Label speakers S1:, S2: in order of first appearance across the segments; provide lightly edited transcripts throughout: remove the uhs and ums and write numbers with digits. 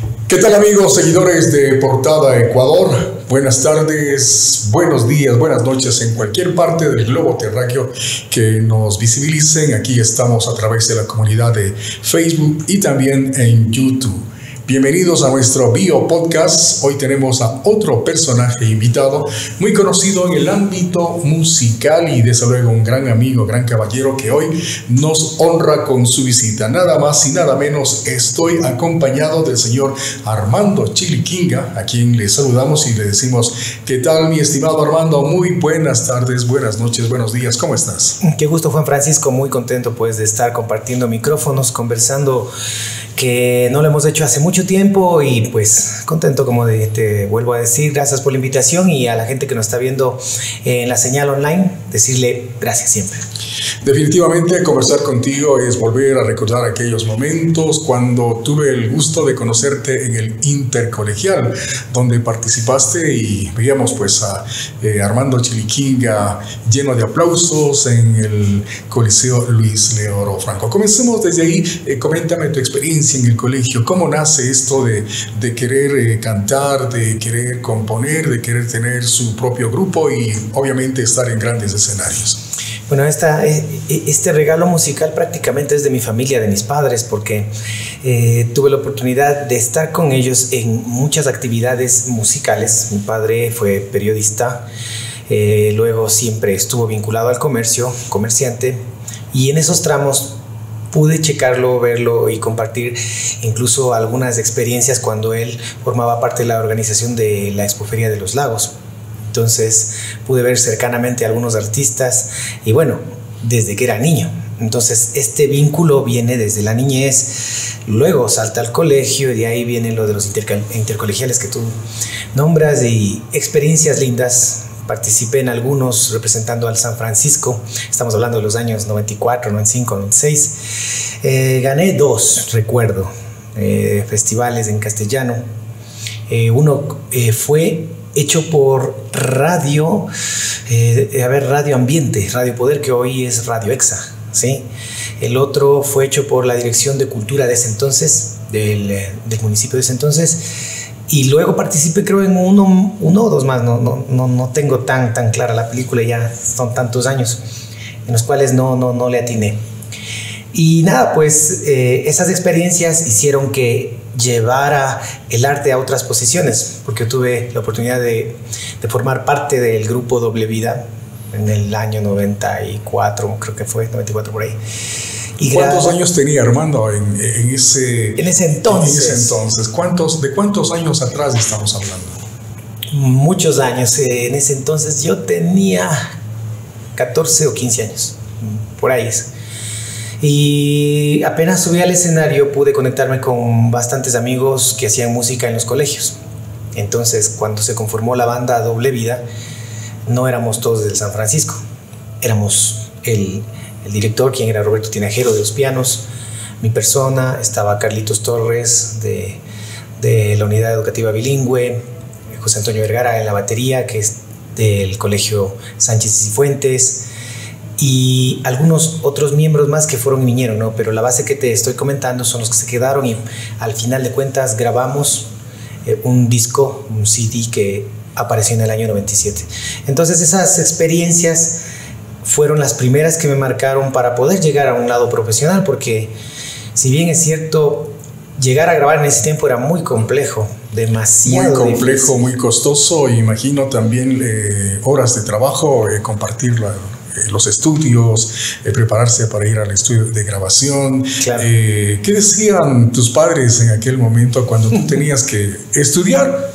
S1: ¿Qué tal, amigos, seguidores de Portada Ecuador? Buenas tardes, buenos días, buenas noches en cualquier parte del globo terráqueo que nos visibilicen. Aquí estamos a través de la comunidad de Facebook y también en YouTube. Bienvenidos a nuestro Bio Podcast. Hoy tenemos a otro personaje invitado, muy conocido en el ámbito musical y desde luego un gran amigo, gran caballero que hoy nos honra con su visita. Nada más y nada menos, estoy acompañado del señor Armando Chiliquinga, a quien le saludamos y le decimos: ¿qué tal, mi estimado Armando? Muy buenas tardes, buenas noches, buenos días, ¿cómo estás?
S2: Qué gusto, Juan Francisco, muy contento pues de estar compartiendo micrófonos, conversando, que no lo hemos hecho hace mucho tiempo, y pues contento, como te vuelvo a decir, gracias por la invitación, y a la gente que nos está viendo en la señal online, decirle gracias siempre.
S1: Definitivamente conversar contigo es volver a recordar aquellos momentos cuando tuve el gusto de conocerte en el Intercolegial, donde participaste y veíamos pues a Armando Chiliquinga lleno de aplausos en el Coliseo Luis Leoro Franco. Comencemos desde ahí. Coméntame tu experiencia en el colegio. ¿Cómo nace esto de querer cantar, de querer componer, de querer tener su propio grupo y obviamente estar en grandes escenarios?
S2: Bueno, este regalo musical prácticamente es de mi familia, de mis padres, porque tuve la oportunidad de estar con ellos en muchas actividades musicales. Mi padre fue periodista, luego siempre estuvo vinculado al comerciante, y en esos tramos pude checarlo, verlo y compartir incluso algunas experiencias cuando él formaba parte de la organización de la Expoferia de los Lagos. Entonces pude ver cercanamente a algunos artistas y bueno, desde que era niño. Entonces este vínculo viene desde la niñez, luego salta al colegio y de ahí viene lo de los intercolegiales que tú nombras y experiencias lindas. Participé en algunos representando al San Francisco, estamos hablando de los años 94, 95, 96. Gané 2, recuerdo, festivales en castellano. Uno fue hecho por Radio Ambiente, Radio Poder, que hoy es Radio Exa, ¿sí? El otro fue hecho por la Dirección de Cultura de ese entonces, del municipio de ese entonces, y luego participé creo en uno o dos más, no tengo tan clara la película, ya son tantos años en los cuales no le atiné. Y nada, pues esas experiencias hicieron que llevara el arte a otras posiciones, porque tuve la oportunidad de formar parte del grupo Doble Vida en el año 94, creo que fue 94 por ahí. Y
S1: ¿cuántos años tenía Armando en ese entonces? ¿De cuántos años atrás estamos hablando?
S2: Muchos años. En ese entonces yo tenía 14 o 15 años, por ahí es. Y apenas subí al escenario pude conectarme con bastantes amigos que hacían música en los colegios. Entonces, cuando se conformó la banda Doble Vida, no éramos todos del San Francisco. Éramos el director, quien era Roberto Tinajero, de los pianos, mi persona, estaba Carlitos Torres de la Unidad Educativa Bilingüe, José Antonio Vergara en la batería, que es del Colegio Sánchez y Cifuentes, y algunos otros miembros más que fueron y vinieron, ¿no? Pero la base que te estoy comentando son los que se quedaron, y al final de cuentas grabamos un disco, un CD que apareció en el año 97. Entonces esas experiencias fueron las primeras que me marcaron para poder llegar a un lado profesional, porque si bien es cierto, llegar a grabar en ese tiempo era muy complejo, demasiado
S1: muy complejo,
S2: difícil,
S1: muy costoso. Imagino también horas de trabajo, compartirlo, los estudios, prepararse para ir al estudio de grabación.
S2: Claro.
S1: ¿Qué decían tus padres en aquel momento cuando tú tenías que estudiar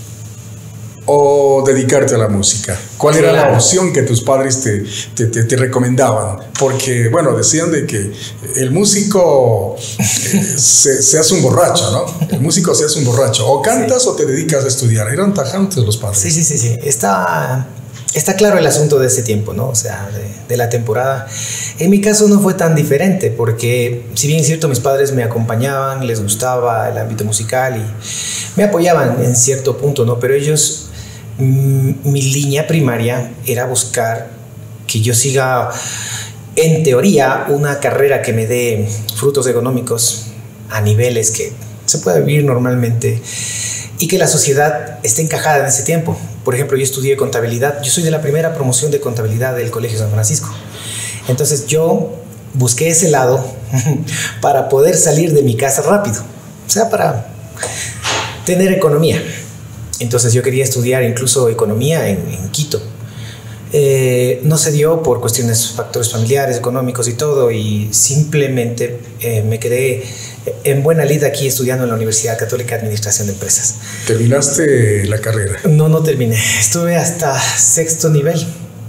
S1: o dedicarte a la música? ¿Cuál era la opción que tus padres te recomendaban? Porque, bueno, decían de que el músico se hace un borracho, ¿no? El músico se hace un borracho. O cantas o te dedicas a estudiar. Eran tajantes los padres.
S2: Sí. Está claro el asunto de ese tiempo, ¿no? O sea, de la temporada. En mi caso no fue tan diferente, porque si bien es cierto, mis padres me acompañaban, les gustaba el ámbito musical y me apoyaban en cierto punto, ¿no? Pero ellos, mi línea primaria era buscar que yo siga, en teoría, una carrera que me dé frutos económicos a niveles que se pueda vivir normalmente y que la sociedad esté encajada en ese tiempo. Por ejemplo, yo estudié contabilidad, yo soy de la primera promoción de contabilidad del Colegio San Francisco. Entonces yo busqué ese lado para poder salir de mi casa rápido, o sea, para tener economía. Entonces yo quería estudiar incluso economía en Quito. No se dio por cuestiones, factores familiares, económicos y todo, y simplemente me quedé en buena lid aquí estudiando en la Universidad Católica de Administración de Empresas.
S1: ¿Terminaste la carrera?
S2: No terminé, estuve hasta sexto nivel.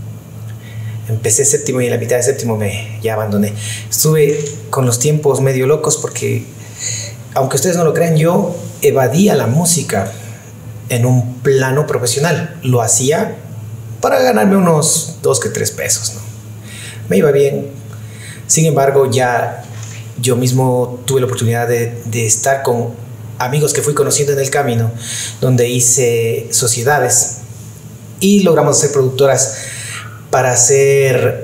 S2: Empecé séptimo y en la mitad de séptimo ya abandoné. Estuve con los tiempos medio locos porque, aunque ustedes no lo crean, yo evadía la música en un plano profesional. Lo hacía para ganarme unos 2 que 3 pesos, ¿no? Me iba bien. Sin embargo, ya yo mismo tuve la oportunidad de estar con amigos que fui conociendo en el camino, donde hice sociedades y logramos ser productoras para hacer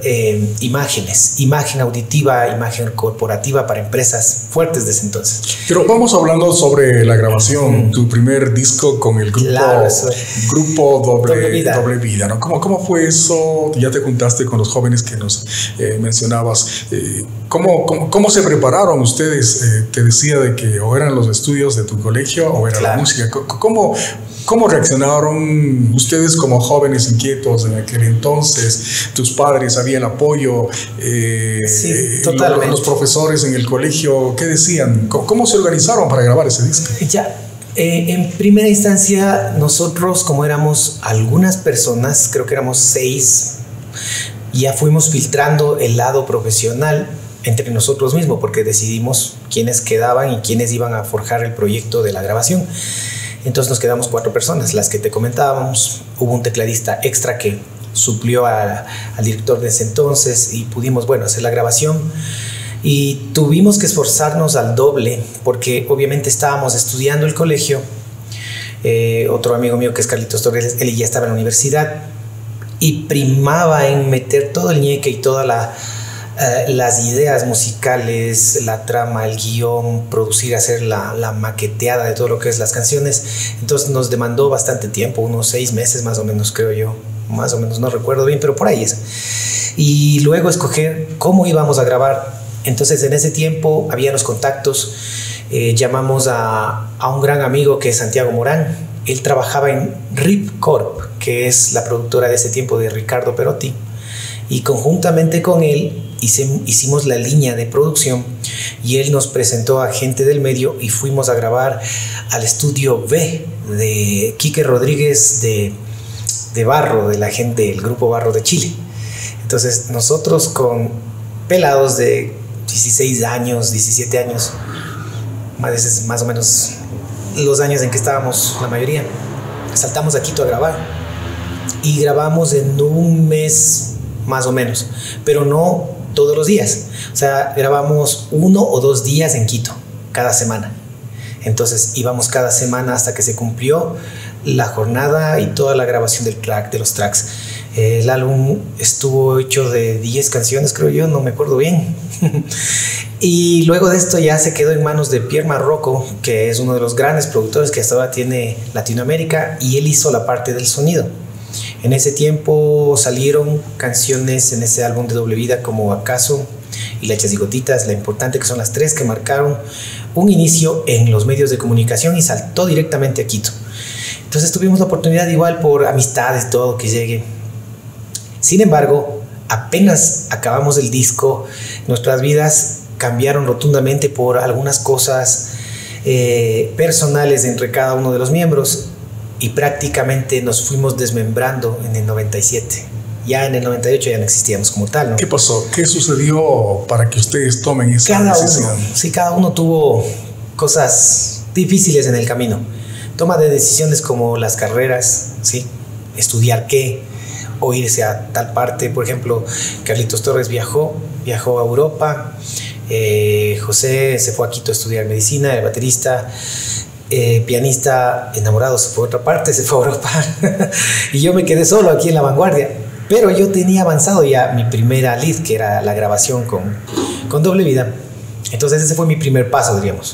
S2: imagen auditiva, imagen corporativa para empresas fuertes desde entonces.
S1: Pero vamos hablando sobre la grabación, tu primer disco con el grupo,
S2: claro,
S1: grupo Doble Vida, ¿no? ¿Cómo fue eso? Ya te juntaste con los jóvenes que nos mencionabas. ¿Cómo se prepararon ustedes? Te decía de que o eran los estudios de tu colegio o era la música. ¿Cómo reaccionaron ustedes como jóvenes inquietos en aquel entonces? ¿Tus padres habían apoyo?
S2: Sí, totalmente.
S1: Los profesores en el colegio, ¿qué decían? ¿Cómo se organizaron para grabar ese disco?
S2: En primera instancia, nosotros, como éramos algunas personas, creo que éramos 6, ya fuimos filtrando el lado profesional entre nosotros mismos, porque decidimos quiénes quedaban y quiénes iban a forjar el proyecto de la grabación. Entonces nos quedamos 4 personas, las que te comentábamos. Hubo un tecladista extra que suplió al director de ese entonces y pudimos, hacer la grabación. Y tuvimos que esforzarnos al doble porque obviamente estábamos estudiando el colegio. Otro amigo mío que es Carlitos Torres, él ya estaba en la universidad y primaba en meter todo el ñeque y todas las ideas musicales, la trama, el guión, producir, hacer la maqueteada de todo lo que es las canciones. Entonces nos demandó bastante tiempo, unos 6 meses más o menos, creo yo. Más o menos, no recuerdo bien, pero por ahí es. Y luego escoger cómo íbamos a grabar. Entonces en ese tiempo había los contactos. Llamamos a un gran amigo que es Santiago Morán. Él trabajaba en Rip Corp, que es la productora de ese tiempo de Ricardo Perotti. Y conjuntamente con él hicimos la línea de producción y él nos presentó a gente del medio y fuimos a grabar al estudio B de Quique Rodríguez de Barro, de la gente del grupo Barro de Chile. Entonces nosotros con pelados de 16 años, 17 años, más o menos los años en que estábamos la mayoría, saltamos a Quito a grabar y grabamos en un mes más o menos, pero no todos los días. O sea, grabamos 1 o 2 días en Quito cada semana. Entonces íbamos cada semana hasta que se cumplió la jornada y toda la grabación de los tracks. El álbum estuvo hecho de 10 canciones, creo yo, no me acuerdo bien. Y luego de esto ya se quedó en manos de Pierre Marrocco, que es uno de los grandes productores que hasta ahora tiene Latinoamérica, y él hizo la parte del sonido. En ese tiempo salieron canciones en ese álbum de Doble Vida como Acaso y Lechas y Gotitas, La Importante, que son las 3 que marcaron un inicio en los medios de comunicación y saltó directamente a Quito. Entonces tuvimos la oportunidad, igual por amistades, todo, que llegue. Sin embargo, apenas acabamos el disco, nuestras vidas cambiaron rotundamente por algunas cosas personales entre cada uno de los miembros y prácticamente nos fuimos desmembrando en el 97. Ya en el 98 ya no existíamos como tal, ¿no?
S1: ¿Qué pasó? ¿Qué sucedió para que ustedes tomen esa decisión?
S2: Cada uno tuvo cosas difíciles en el camino. Toma de decisiones como las carreras, ¿sí? Estudiar qué, o irse a tal parte. Por ejemplo, Carlitos Torres viajó a Europa. José se fue a Quito a estudiar medicina, el baterista. Pianista enamorado se fue a otra parte, se fue a Europa. Y yo me quedé solo aquí en La Vanguardia. Pero yo tenía avanzado ya mi primera lead, que era la grabación con Doble Vida. Entonces ese fue mi primer paso, diríamos.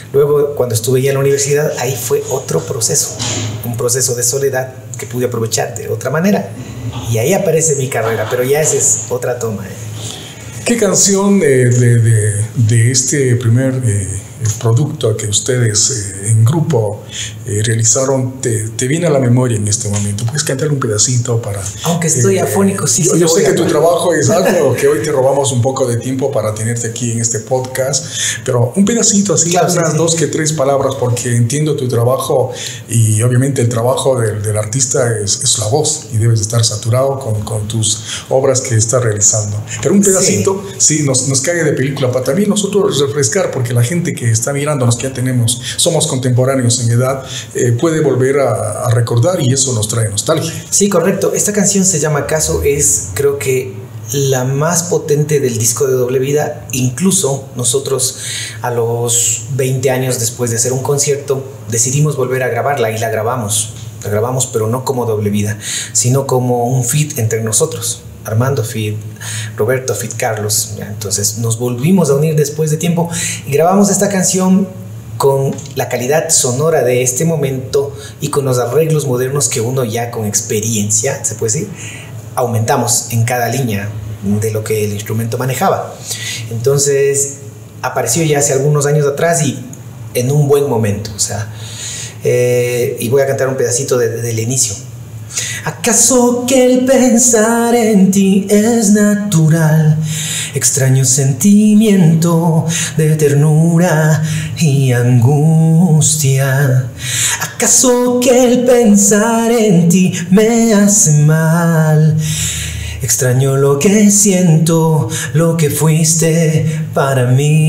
S2: Luego, cuando estuve ya en la universidad, ahí fue otro proceso, un proceso de soledad que pude aprovechar de otra manera. Y ahí aparece mi carrera, pero ya esa es otra toma.
S1: ¿Qué canción de este primer producto que ustedes en grupo realizaron te viene a la memoria en este momento? ¿Puedes cantar un pedacito para...?
S2: Aunque estoy afónico, sí.
S1: Yo sé que tu trabajo es algo que hoy te robamos un poco de tiempo para tenerte aquí en este podcast, pero un pedacito así, claro, unas 2 que 3 palabras, porque entiendo tu trabajo y obviamente el trabajo del artista es la voz y debes estar saturado con tus obras que estás realizando. Pero un pedacito, sí, nos cae de película para también nosotros refrescar, porque la gente que está mirándonos, que ya somos contemporáneos en edad, puede volver a recordar y eso nos trae nostalgia.
S2: Sí, correcto. Esta canción se llama Acaso, es creo que la más potente del disco de Doble Vida. Incluso nosotros a los 20 años después de hacer un concierto decidimos volver a grabarla y la grabamos, pero no como Doble Vida, sino como un feat entre nosotros. Armando feat, Roberto feat, Carlos. ¿Ya? Entonces nos volvimos a unir después de tiempo y grabamos esta canción con la calidad sonora de este momento y con los arreglos modernos que uno ya con experiencia, se puede decir, aumentamos en cada línea de lo que el instrumento manejaba. Entonces apareció ya hace algunos años atrás y en un buen momento, o sea, y voy a cantar un pedacito del inicio. ¿Acaso que el pensar en ti es natural? Extraño sentimiento de ternura y angustia. ¿Acaso que el pensar en ti me hace mal? Extraño lo que siento, lo que fuiste para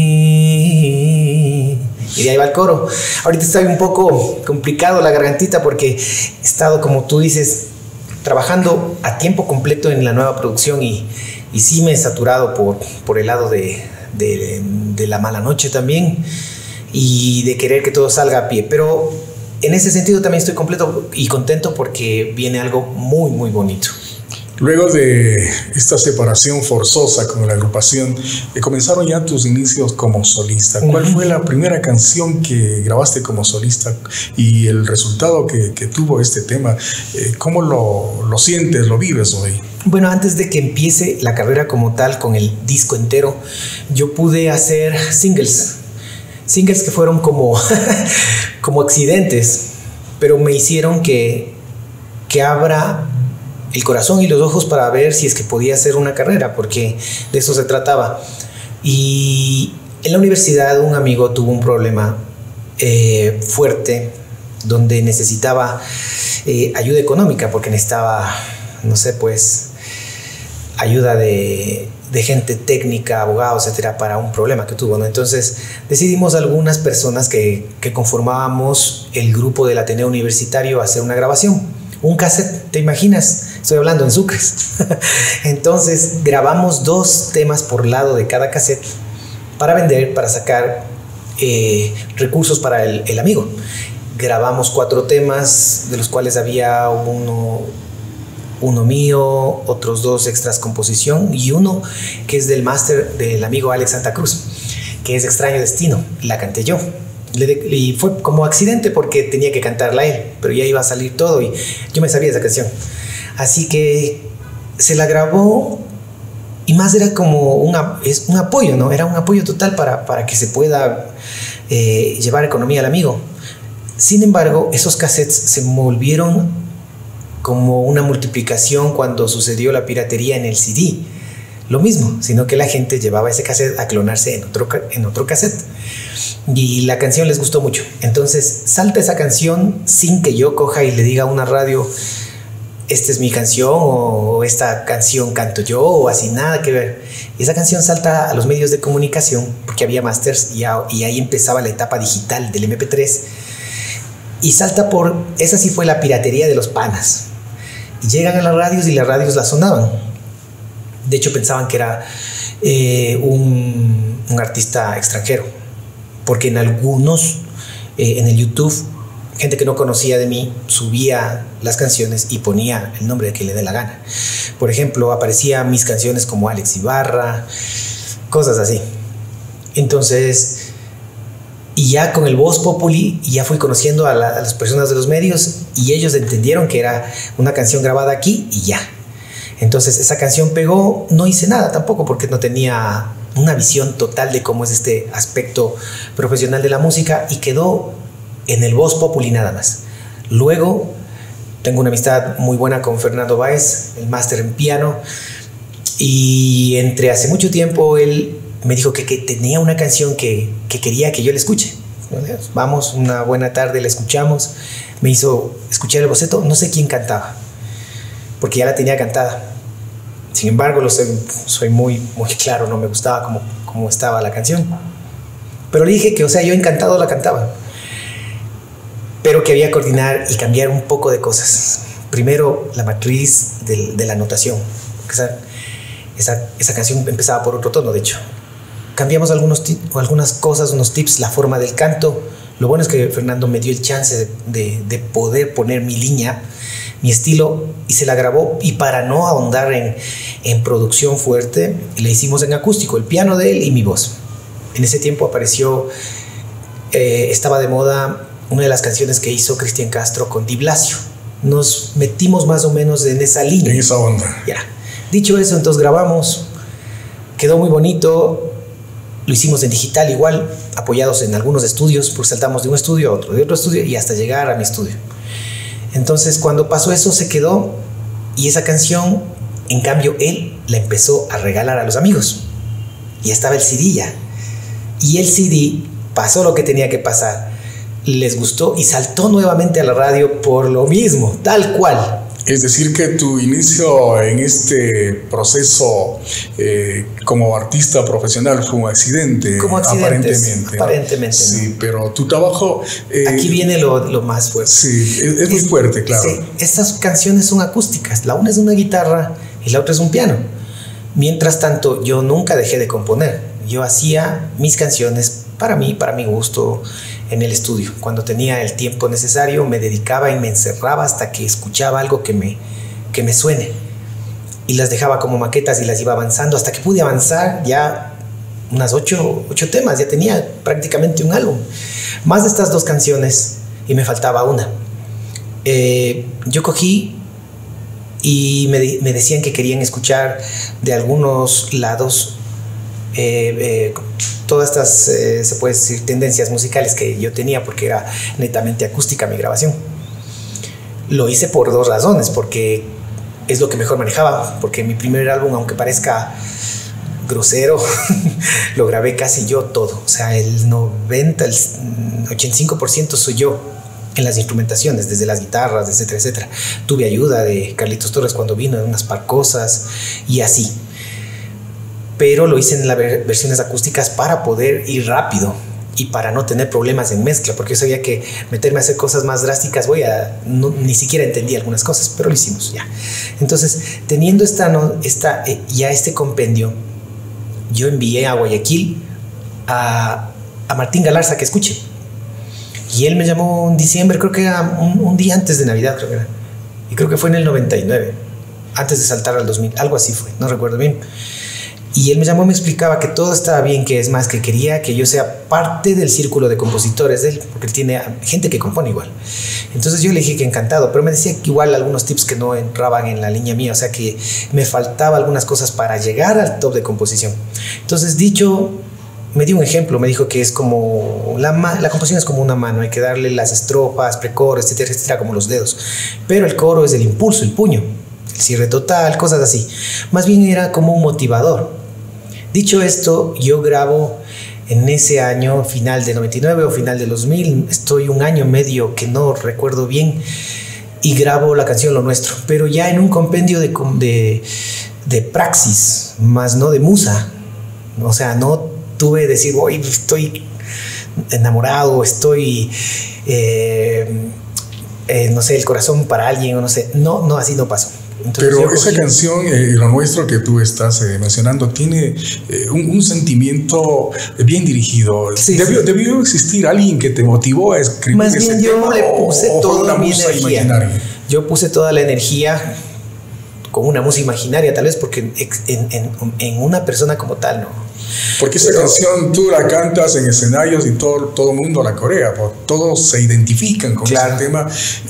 S2: mí. Y de ahí va el coro. Ahorita está un poco complicado la gargantita porque he estado, como tú dices, trabajando a tiempo completo en la nueva producción y sí me he saturado por el lado de la mala noche también y de querer que todo salga a pie. Pero en ese sentido también estoy completo y contento porque viene algo muy, muy bonito.
S1: Luego de esta separación forzosa con la agrupación, comenzaron ya tus inicios como solista. ¿Cuál fue la primera canción que grabaste como solista y el resultado que tuvo este tema? ¿Cómo lo sientes, lo vives hoy?
S2: Bueno, antes de que empiece la carrera como tal, con el disco entero, yo pude hacer singles que fueron como, como accidentes, pero me hicieron que abra el corazón y los ojos para ver si es que podía hacer una carrera, porque de eso se trataba. Y en la universidad un amigo tuvo un problema fuerte donde necesitaba ayuda económica, porque necesitaba, no sé, pues ayuda de gente técnica, abogados, etcétera, para un problema que tuvo, ¿no? Entonces decidimos algunas personas que conformábamos el grupo del Ateneo Universitario hacer una grabación, un cassette, ¿te imaginas? Estoy hablando en sucres. Entonces grabamos 2 temas por lado de cada cassette para vender, para sacar recursos para el amigo. Grabamos 4 temas, de los cuales había uno mío, otros 2 extras composición y uno que es del máster del amigo Alex Santa Cruz, que es Extraño Destino. La canté yo. Y fue como accidente porque tenía que cantarla él, pero ya iba a salir todo y yo me sabía esa canción. Así que se la grabó y más era como un apoyo, ¿no? Era un apoyo total para que se pueda llevar economía al amigo. Sin embargo, esos cassettes se volvieron como una multiplicación cuando sucedió la piratería en el CD. Lo mismo, sino que la gente llevaba ese cassette a clonarse en otro cassette. Y la canción les gustó mucho. Entonces salta esa canción sin que yo coja y le diga a una radio, esta es mi canción o esta canción canto yo o así, nada que ver. Y esa canción salta a los medios de comunicación porque había masters y ahí empezaba la etapa digital del MP3. Y salta esa sí fue la piratería de los panas. Y llegan a las radios y las radios la sonaban. De hecho pensaban que era un artista extranjero, porque en algunos, en el YouTube, gente que no conocía de mí subía las canciones y ponía el nombre de quien le dé la gana. Por ejemplo, aparecían mis canciones como Alex Ibarra, cosas así. Entonces, Y ya con el Voz Populi ya fui conociendo a las personas de los medios y ellos entendieron que era una canción grabada aquí y ya. Entonces esa canción pegó, no hice nada tampoco porque no tenía una visión total de cómo es este aspecto profesional de la música y quedó en el Voz Populi nada más. Luego tengo una amistad muy buena con Fernando Báez, el máster en piano, y entre hace mucho tiempo él me dijo que tenía una canción que quería que yo le escuche. Vamos, una buena tarde, la escuchamos, me hizo escuchar el boceto, no sé quién cantaba, porque ya la tenía cantada. Sin embargo, soy muy claro, no me gustaba cómo estaba la canción. Pero le dije que, o sea, yo encantado la cantaba, pero que había que coordinar y cambiar un poco de cosas. Primero, la matriz de la notación. Esa canción empezaba por otro tono, de hecho. Cambiamos algunas cosas, unos tips, la forma del canto. Lo bueno es que Fernando me dio el chance de poder poner mi línea, mi estilo, y se la grabó. Y para no ahondar en producción fuerte, le hicimos en acústico, el piano de él y mi voz. En ese tiempo apareció, estaba de moda una de las canciones que hizo Cristian Castro con Di Blasio. Nos metimos más o menos en esa línea.
S1: En esa onda.
S2: Ya. Dicho eso, entonces grabamos, quedó muy bonito. Lo hicimos en digital igual, apoyados en algunos estudios, porque saltamos de un estudio a otro, de otro estudio y hasta llegar a mi estudio. Entonces cuando pasó eso se quedó, y esa canción, en cambio, él la empezó a regalar a los amigos. Y estaba el CD ya. Y el CD pasó lo que tenía que pasar. Les gustó y saltó nuevamente a la radio por lo mismo, tal cual.
S1: Es decir, que tu inicio en este proceso como artista profesional fue un accidente, aparentemente.
S2: Aparentemente, ¿no?
S1: Sí, pero tu trabajo...
S2: aquí viene lo más fuerte.
S1: Sí, es muy fuerte, claro.
S2: Sí, estas canciones son acústicas. La una es una guitarra y la otra es un piano. Mientras tanto, yo nunca dejé de componer. Yo hacía mis canciones para mí, para mi gusto, en el estudio. Cuando tenía el tiempo necesario, me dedicaba y me encerraba hasta que escuchaba algo que me suene. Y las dejaba como maquetas y las iba avanzando hasta que pude avanzar ya unas 8 temas. Ya tenía prácticamente un álbum. Más de estas 2 canciones y me faltaba una. Yo cogí y me decían que querían escuchar de algunos lados todas estas, se puede decir, tendencias musicales que yo tenía, porque era netamente acústica mi grabación. Lo hice por 2 razones, porque es lo que mejor manejaba, porque mi primer álbum, aunque parezca grosero, lo grabé casi yo todo. O sea, el 85% soy yo en las instrumentaciones, desde las guitarras, etcétera, etcétera. Tuve ayuda de Carlitos Torres cuando vino en unas par cosas y así. Pero lo hice en las versiones acústicas para poder ir rápido y para no tener problemas en mezcla, porque yo sabía que meterme a hacer cosas más drásticas ni siquiera entendía algunas cosas, pero lo hicimos ya. Entonces, teniendo ya este compendio, yo envié a Guayaquil a Martín Galarza que escuche, y él me llamó en diciembre, creo que era un día antes de Navidad, creo que era, y creo que fue en el 99, antes de saltar al 2000, algo así fue, no recuerdo bien. Y él me llamó y me explicaba que todo estaba bien, que es más, que quería que yo sea parte del círculo de compositores de él, porque él tiene gente que compone igual. Entonces yo le dije que encantado, pero me decía que igual algunos tips que no entraban en la línea mía, o sea que me faltaba algunas cosas para llegar al top de composición. Entonces me dio un ejemplo, me dijo que es como, la composición es como una mano, hay que darle las estrofas, precoro, etcétera, etcétera, como los dedos. Pero el coro es el impulso, el puño, el cierre total, cosas así. Más bien era como un motivador. Dicho esto, yo grabo en ese año, final de 99 o final de 2000, estoy un año medio que no recuerdo bien, y grabo la canción Lo Nuestro, pero ya en un compendio de praxis, más no de musa. O sea, no tuve decir, hoy estoy enamorado, estoy, no sé, el corazón para alguien, o no sé. No, así no pasó. Entonces,
S1: pero esa canción, Lo Nuestro, que tú estás mencionando, tiene un sentimiento bien dirigido.
S2: Sí,
S1: ¿Debió existir alguien que te motivó a escribir
S2: más ese
S1: bien
S2: tema? Yo le puse toda mi
S1: música
S2: energía.
S1: Imaginaria.
S2: Yo puse toda la energía con una música imaginaria, tal vez, porque en una persona como tal, no.
S1: Porque esta canción tú la cantas en escenarios y todo el mundo la corea, todos se identifican con ese tema,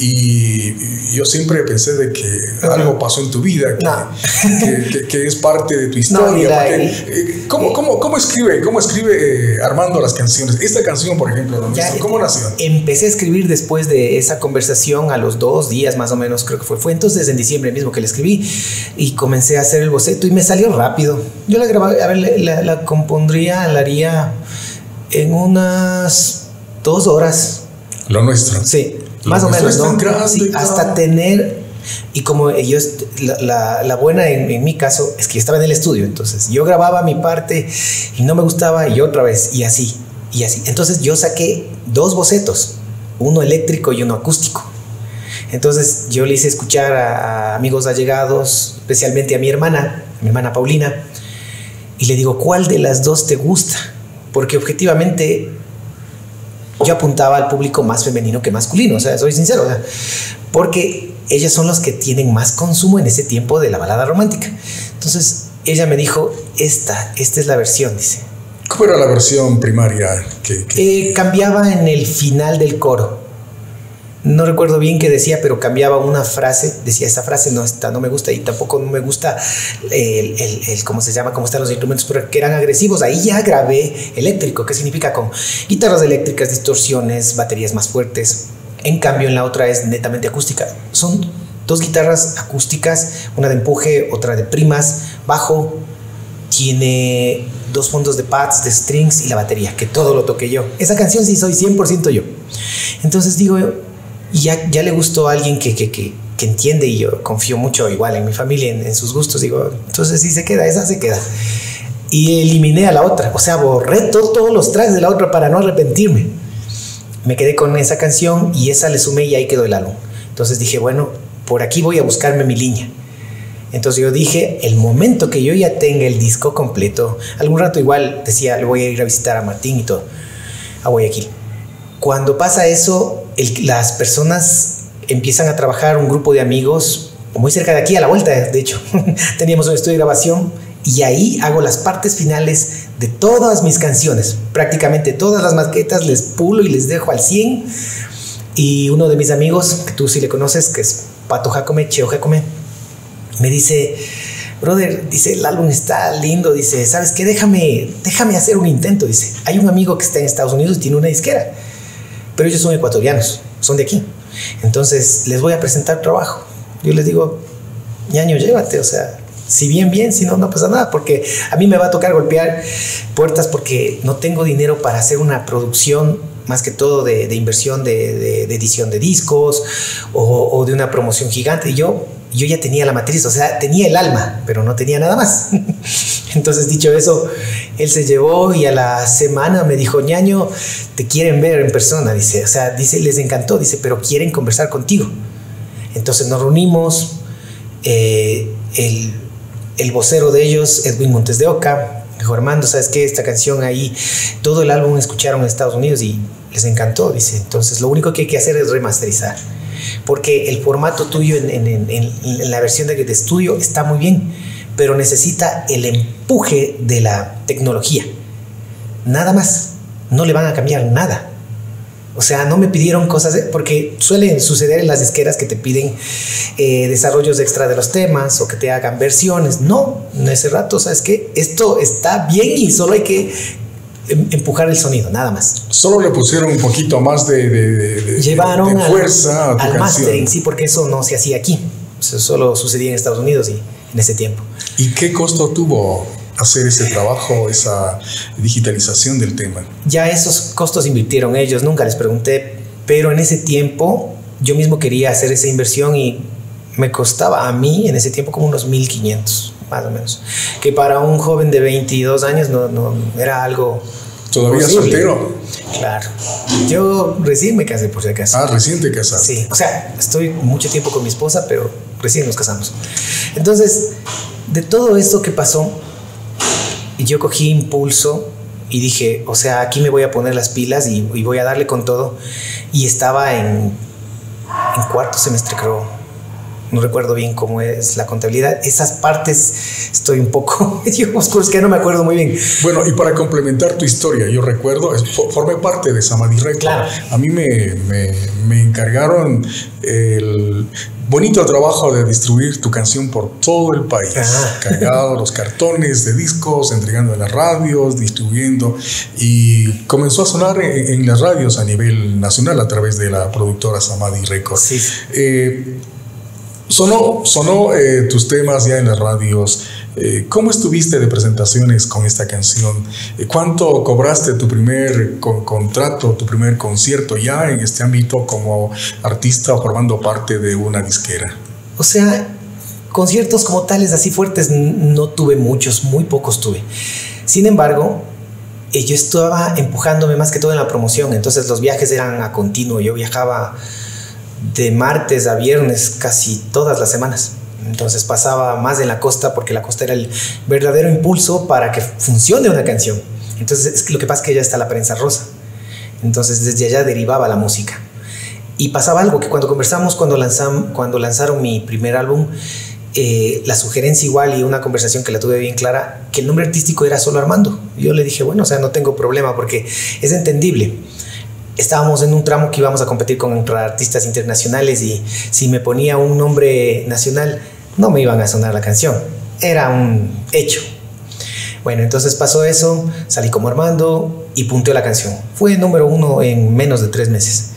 S1: y yo siempre pensé de que algo pasó en tu vida que es parte de tu historia. ¿Cómo escribe Armando las canciones? Esta canción, por ejemplo, ¿cómo nació?
S2: Empecé a escribir después de esa conversación, a los 2 días más o menos, creo que fue entonces en diciembre mismo que la escribí, y comencé a hacer el boceto y me salió rápido. Yo la grababa, la compondría, la haría en unas 2 horas.
S1: Lo nuestro.
S2: Sí, más o menos, ¿no? Sí, hasta tener. Y como yo, la buena en mi caso es que yo estaba en el estudio, entonces yo grababa mi parte y no me gustaba, y otra vez, y así. Entonces yo saqué 2 bocetos, uno eléctrico y uno acústico. Entonces yo le hice escuchar a amigos allegados, especialmente a mi hermana Paulina, y le digo, ¿cuál de las 2 te gusta? Porque objetivamente yo apuntaba al público más femenino que masculino, o sea, soy sincero, porque ellas son los que tienen más consumo en ese tiempo de la balada romántica. Entonces ella me dijo, esta es la versión, dice.
S1: ¿Cómo era la versión primaria?
S2: Cambiaba en el final del coro. No recuerdo bien qué decía, pero cambiaba una frase. Decía, esta frase no me gusta, y tampoco no me gusta ¿cómo se llama? Cómo están los instrumentos, pero que eran agresivos. Ahí ya grabé eléctrico, que significa con guitarras eléctricas, distorsiones, baterías más fuertes. En cambio, en la otra es netamente acústica. Son 2 guitarras acústicas, una de empuje, otra de primas, bajo. Tiene 2 fondos de pads, de strings y la batería, que todo lo toqué yo. Esa canción sí soy 100% yo. Entonces digo, y ya le gustó a alguien que entiende, y yo confío mucho igual en mi familia, en sus gustos. Digo, entonces sí se queda, esa se queda. Y eliminé a la otra, o sea, borré todos los tracks de la otra para no arrepentirme. Me quedé con esa canción y esa le sumé, y ahí quedó el álbum. Entonces dije, bueno, por aquí voy a buscarme mi línea. Entonces yo dije, el momento que yo ya tenga el disco completo, algún rato igual decía, le voy a ir a visitar a Martín y todo, a Guayaquil. Cuando pasa eso, las personas empiezan a trabajar, un grupo de amigos muy cerca de aquí, a la vuelta, de hecho. Teníamos un estudio de grabación, y ahí hago las partes finales de todas mis canciones. Prácticamente todas las maquetas les pulo y les dejo al 100. Y uno de mis amigos, que tú sí le conoces, que es Pato Jacome, Cheo Jacome, me dice, brother, dice, el álbum está lindo, dice, ¿sabes qué? Déjame hacer un intento, dice. Hay un amigo que está en Estados Unidos y tiene una disquera, pero ellos son ecuatorianos, son de aquí. Entonces les voy a presentar trabajo. Yo les digo, ñaño, llévate, o sea, si bien, si no, no pasa nada, porque a mí me va a tocar golpear puertas, porque no tengo dinero para hacer una producción, más que todo de inversión de edición de discos o de una promoción gigante. Yo ya tenía la matriz, o sea, tenía el alma, pero no tenía nada más. Entonces, dicho eso, él se llevó, y a la semana me dijo, ñaño, te quieren ver en persona, dice, o sea, dice, les encantó, dice, pero quieren conversar contigo. Entonces nos reunimos, el vocero de ellos, Edwin Montes de Oca, dijo, Armando, ¿sabes qué? Esta canción ahí, todo el álbum escucharon en Estados Unidos y les encantó, dice, entonces lo único que hay que hacer es remasterizar, porque el formato tuyo en la versión de estudio está muy bien, pero necesita el empuje de la tecnología, nada más, no le van a cambiar nada. O sea, no me pidieron cosas, porque suele suceder en las disqueras que te piden desarrollos extra de los temas, o que te hagan versiones. No, en ese rato, ¿sabes qué? Esto está bien y solo hay que empujar el sonido, nada más.
S1: Solo le pusieron un poquito más de fuerza a tu
S2: al
S1: canción.
S2: Mastering, sí, porque eso no se hacía aquí. Eso solo sucedía en Estados Unidos y en ese tiempo.
S1: ¿Y qué costo tuvo hacer ese trabajo, esa digitalización del tema?
S2: Ya esos costos invirtieron ellos, nunca les pregunté, pero en ese tiempo yo mismo quería hacer esa inversión, y me costaba a mí en ese tiempo como unos 1,500 más o menos, que para un joven de 22 años no era algo
S1: ¿Todavía posible. Soltero?
S2: Claro, yo recién me casé, por si acaso.
S1: Ah, recién te casaste.
S2: Sí, o sea, estoy mucho tiempo con mi esposa, pero recién nos casamos. Entonces, de todo esto que pasó, yo cogí impulso y dije, o sea, aquí me voy a poner las pilas y voy a darle con todo. Y estaba en 4º semestre, creo. no recuerdo bien cómo es la contabilidad. Esas partes estoy un poco medio oscuro, es que no me acuerdo muy bien.
S1: Bueno, y para complementar tu historia, yo recuerdo, formé parte de Samadhi Record.
S2: Claro.
S1: A mí me encargaron el bonito trabajo de distribuir tu canción por todo el país. Cargado los cartones de discos, entregando en las radios, distribuyendo. Y comenzó a sonar en las radios a nivel nacional a través de la productora Samadhi Record.
S2: Sí.
S1: Sonó tus temas ya en las radios. ¿Cómo estuviste de presentaciones con esta canción? ¿Cuánto cobraste tu primer contrato, tu primer concierto ya en este ámbito como artista formando parte de una disquera?
S2: O sea, conciertos como tales así fuertes no tuve muchos, muy pocos tuve. Sin embargo, yo estaba empujándome más que todo en la promoción, entonces los viajes eran a continuo. Yo viajaba de martes a viernes casi todas las semanas. Entonces pasaba más en la costa porque la costa era el verdadero impulso para que funcione una canción. Entonces lo que pasa es que ya está la prensa rosa. Entonces desde allá derivaba la música. Y pasaba algo que cuando conversamos, cuando lanzaron mi primer álbum, la sugerencia igual y una conversación que la tuve bien clara, que el nombre artístico era solo Armando. Yo le dije, bueno, o sea, no tengo problema porque es entendible. Estábamos en un tramo que íbamos a competir contra artistas internacionales y si me ponía un nombre nacional no me iban a sonar la canción, era un hecho. Bueno, entonces pasó eso, salí como Armando y punteó la canción. Fue número 1 en menos de 3 meses.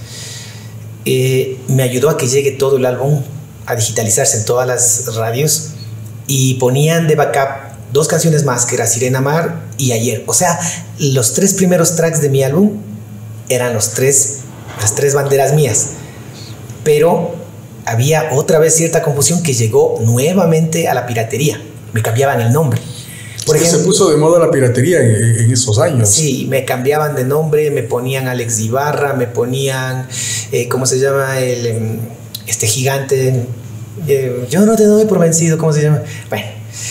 S2: Me ayudó a que llegue todo el álbum a digitalizarse en todas las radios y ponían de backup 2 canciones más, que era Sirena Mar y Ayer. O sea, los 3 primeros tracks de mi álbum eran las tres banderas mías, pero había otra vez cierta confusión que llegó nuevamente a la piratería. Me cambiaban el nombre.
S1: Por ejemplo, se puso de moda la piratería en esos años.
S2: Sí, me cambiaban de nombre, me ponían Alex Ibarra, me ponían, ¿cómo se llama? Este gigante, yo no te doy por vencido, ¿cómo se llama? Bueno.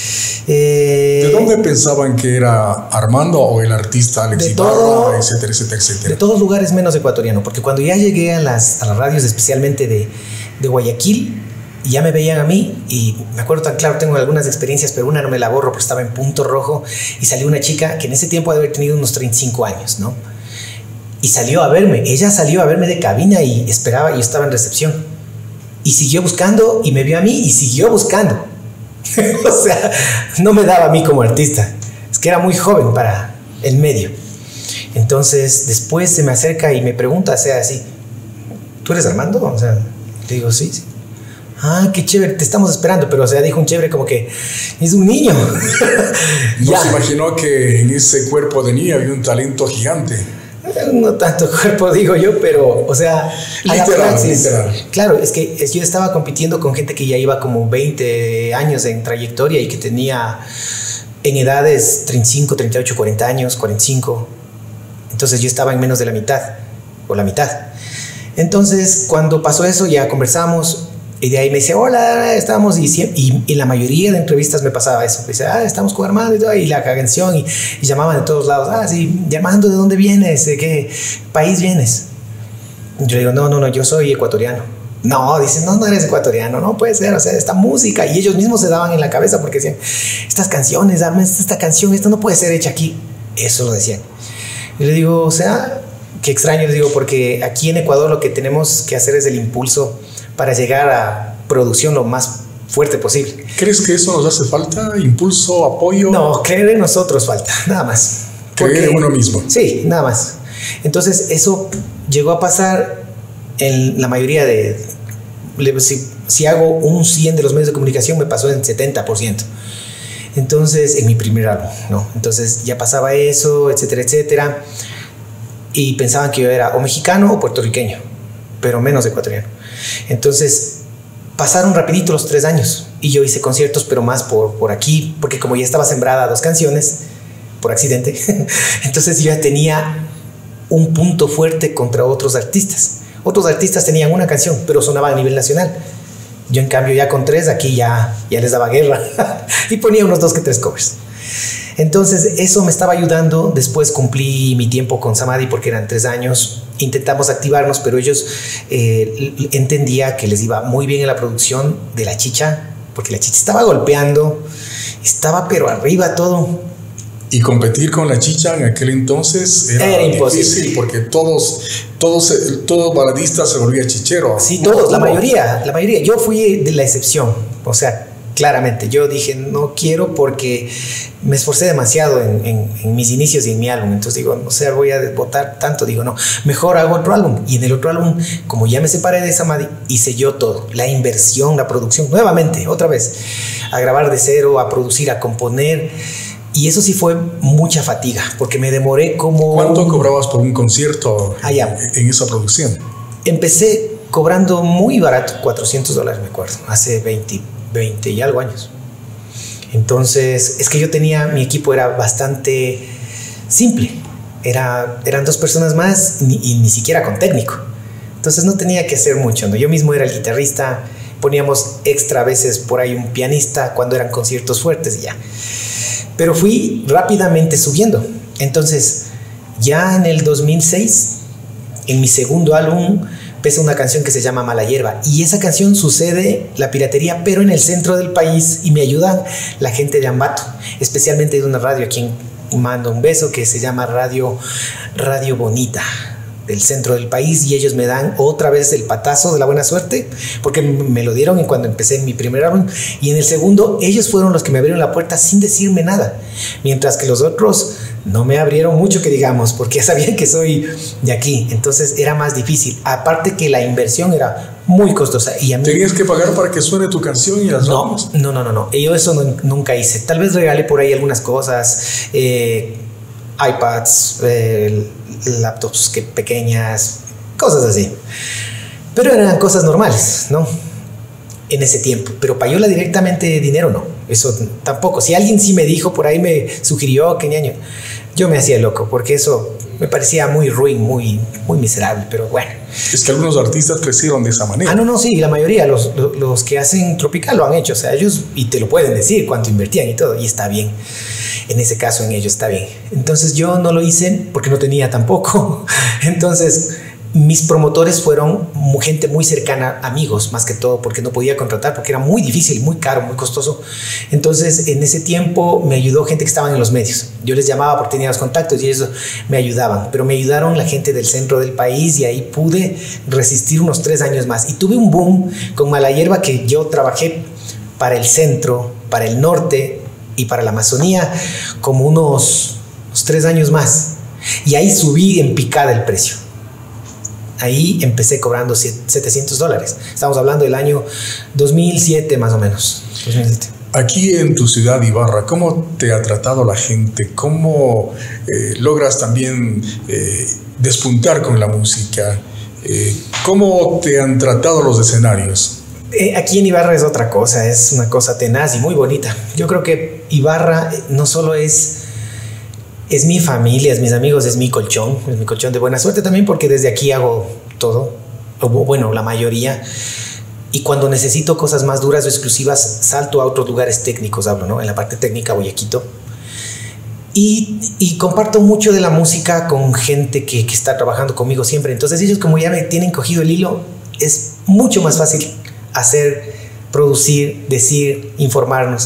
S1: ¿De dónde pensaban que era Armando o el artista Alex Ibarra, etcétera, etcétera, etcétera?
S2: De todos lugares menos ecuatoriano, porque cuando ya llegué a las radios, especialmente de Guayaquil, ya me veían a mí y me acuerdo tan claro, tengo algunas experiencias, pero una no me la borro porque estaba en punto rojo y salió una chica que en ese tiempo debe haber tenido unos 35 años, ¿no? Y salió a verme, ella salió a verme de cabina y esperaba, y yo estaba en recepción. Y siguió buscando y me vio a mí y siguió buscando. O sea, no me daba a mí como artista, es que era muy joven para el medio. Entonces después se me acerca y me pregunta, o sea, así, ¿tú eres Armando? O sea, le digo, sí. Ah, qué chévere, te estamos esperando. Pero o sea, dijo un chévere como que es un niño.
S1: No se imaginó que en ese cuerpo de niña había un talento gigante.
S2: No tanto cuerpo, digo yo, pero, o sea,
S1: literal.
S2: Claro, es que yo estaba compitiendo con gente que ya iba como 20 años en trayectoria y que tenía en edades 35, 38, 40 años, 45. Entonces yo estaba en menos de la mitad, o la mitad. Entonces, cuando pasó eso, ya conversamos. Y de ahí me dice, hola, estamos, y en la mayoría de entrevistas me pasaba eso. Me dice, estamos con Armando y todo, y la canción, y llamaban de todos lados, sí, y Armando, ¿de dónde vienes? ¿De qué país vienes? Yo digo, no, yo soy ecuatoriano. No, dicen, no eres ecuatoriano, no puede ser, o sea, esta música, y ellos mismos se daban en la cabeza porque decían, estas canciones, esta canción, esto no puede ser hecha aquí. Eso lo decían. Y le digo, o sea, qué extraño, les digo, porque aquí en Ecuador lo que tenemos que hacer es el impulso para llegar a producción lo más fuerte posible.
S1: ¿Crees que eso nos hace falta? ¿Impulso, apoyo?
S2: No, creer en nosotros falta, nada más.
S1: Creer en uno mismo.
S2: Sí, nada más. Entonces eso llegó a pasar en la mayoría de... Si hago un 100 de los medios de comunicación, me pasó en 70%. Entonces, en mi primer álbum, ¿no? Entonces ya pasaba eso, etcétera, etcétera. Y pensaban que yo era o mexicano o puertorriqueño, pero menos ecuatoriano. Entonces pasaron rapidito los 3 años y yo hice conciertos, pero más por aquí, porque como ya estaba sembrada 2 canciones por accidente, entonces yo ya tenía un punto fuerte contra otros artistas. Otros artistas tenían una canción, pero sonaban a nivel nacional. Yo en cambio ya con 3 aquí ya les daba guerra y ponía unos 2 que 3 covers. Entonces eso me estaba ayudando. Después cumplí mi tiempo con Samadhi porque eran 3 años. Intentamos activarnos, pero ellos entendía que les iba muy bien en la producción de la chicha, porque la chicha estaba golpeando, estaba pero arriba todo.
S1: Y competir con la chicha en aquel entonces era imposible, porque todo baladista se volvía chichero.
S2: Sí, todos, la mayoría. Yo fui de la excepción, o sea, claramente. Yo dije, no quiero porque me esforcé demasiado en mis inicios y en mi álbum. Entonces digo, no sé, voy a botar tanto. Digo, no, mejor hago otro álbum. Y en el otro álbum, como ya me separé de Samadhi, hice yo todo. La inversión, la producción, nuevamente, otra vez. A grabar de cero, a producir, a componer. Y eso sí fue mucha fatiga, porque me demoré como...
S1: ¿Cuánto cobrabas por un concierto en esa producción?
S2: Empecé cobrando muy barato, $400, me acuerdo, hace 20 y algo años. Entonces, es que yo tenía, mi equipo era bastante simple. Eran 2 personas más y ni siquiera con técnico. Entonces no tenía que hacer mucho, ¿no? Yo mismo era el guitarrista, poníamos extra a veces por ahí un pianista cuando eran conciertos fuertes y ya. Pero fui rápidamente subiendo. Entonces, ya en el 2006, en mi segundo álbum, pesa una canción que se llama Mala Hierba. Y esa canción sucede la piratería, pero en el centro del país. Y me ayudan la gente de Ambato, especialmente de una radio a quien mando un beso, que se llama Radio Bonita, del centro del país. Y ellos me dan otra vez el patazo de la buena suerte, porque me lo dieron cuando empecé en mi primer álbum, y en el segundo ellos fueron los que me abrieron la puerta sin decirme nada, mientras que los otros no me abrieron mucho, que digamos, porque ya sabían que soy de aquí. Entonces era más difícil, aparte que la inversión era muy costosa. Y a mí,
S1: ¿tenías que pagar para que suene tu canción y las
S2: normas? No, yo eso nunca hice. Tal vez regalé por ahí algunas cosas, iPads, laptops pequeñas, cosas así, pero eran cosas normales, ¿no? En ese tiempo. Pero payola directamente dinero, no, eso tampoco. Si alguien sí me dijo, por ahí me sugirió que ñaño, yo me hacía loco, porque eso me parecía muy ruin, muy miserable. Pero bueno,
S1: es que algunos artistas crecieron de esa manera.
S2: No, sí, la mayoría, los que hacen Tropical lo han hecho, o sea, ellos, y te lo pueden decir cuánto invertían y todo, y está bien. En ese caso, en ellos está bien. Entonces yo no lo hice porque no tenía tampoco. Entonces mis promotores fueron gente muy cercana, amigos más que todo, porque no podía contratar, porque era muy difícil, muy caro, muy costoso. Entonces en ese tiempo me ayudó gente que estaban en los medios. Yo les llamaba porque tenía los contactos y eso me ayudaban. Pero me ayudaron la gente del centro del país y ahí pude resistir unos 3 años más. Y tuve un boom con Mala Hierba, que yo trabajé para el centro, para el norte y para la Amazonía como unos 3 años más, y ahí subí en picada el precio. Ahí empecé cobrando $700. Estamos hablando del año 2007 más o menos, 2007.
S1: Aquí en tu ciudad, Ibarra, ¿cómo te ha tratado la gente? ¿Cómo logras también despuntar con la música? ¿Cómo te han tratado los escenarios?
S2: Aquí en Ibarra es otra cosa, es una cosa tenaz y muy bonita. Yo creo que Ibarra no solo es mi familia, es mis amigos, es mi colchón de buena suerte también, porque desde aquí hago todo, bueno, la mayoría. Y cuando necesito cosas más duras o exclusivas, salto a otros lugares técnicos, hablo, ¿no? En la parte técnica voy a Quito. Y comparto mucho de la música con gente que está trabajando conmigo siempre. Entonces ellos, como ya me tienen cogido el hilo, es mucho más fácil hacer, producir, decir, informarnos.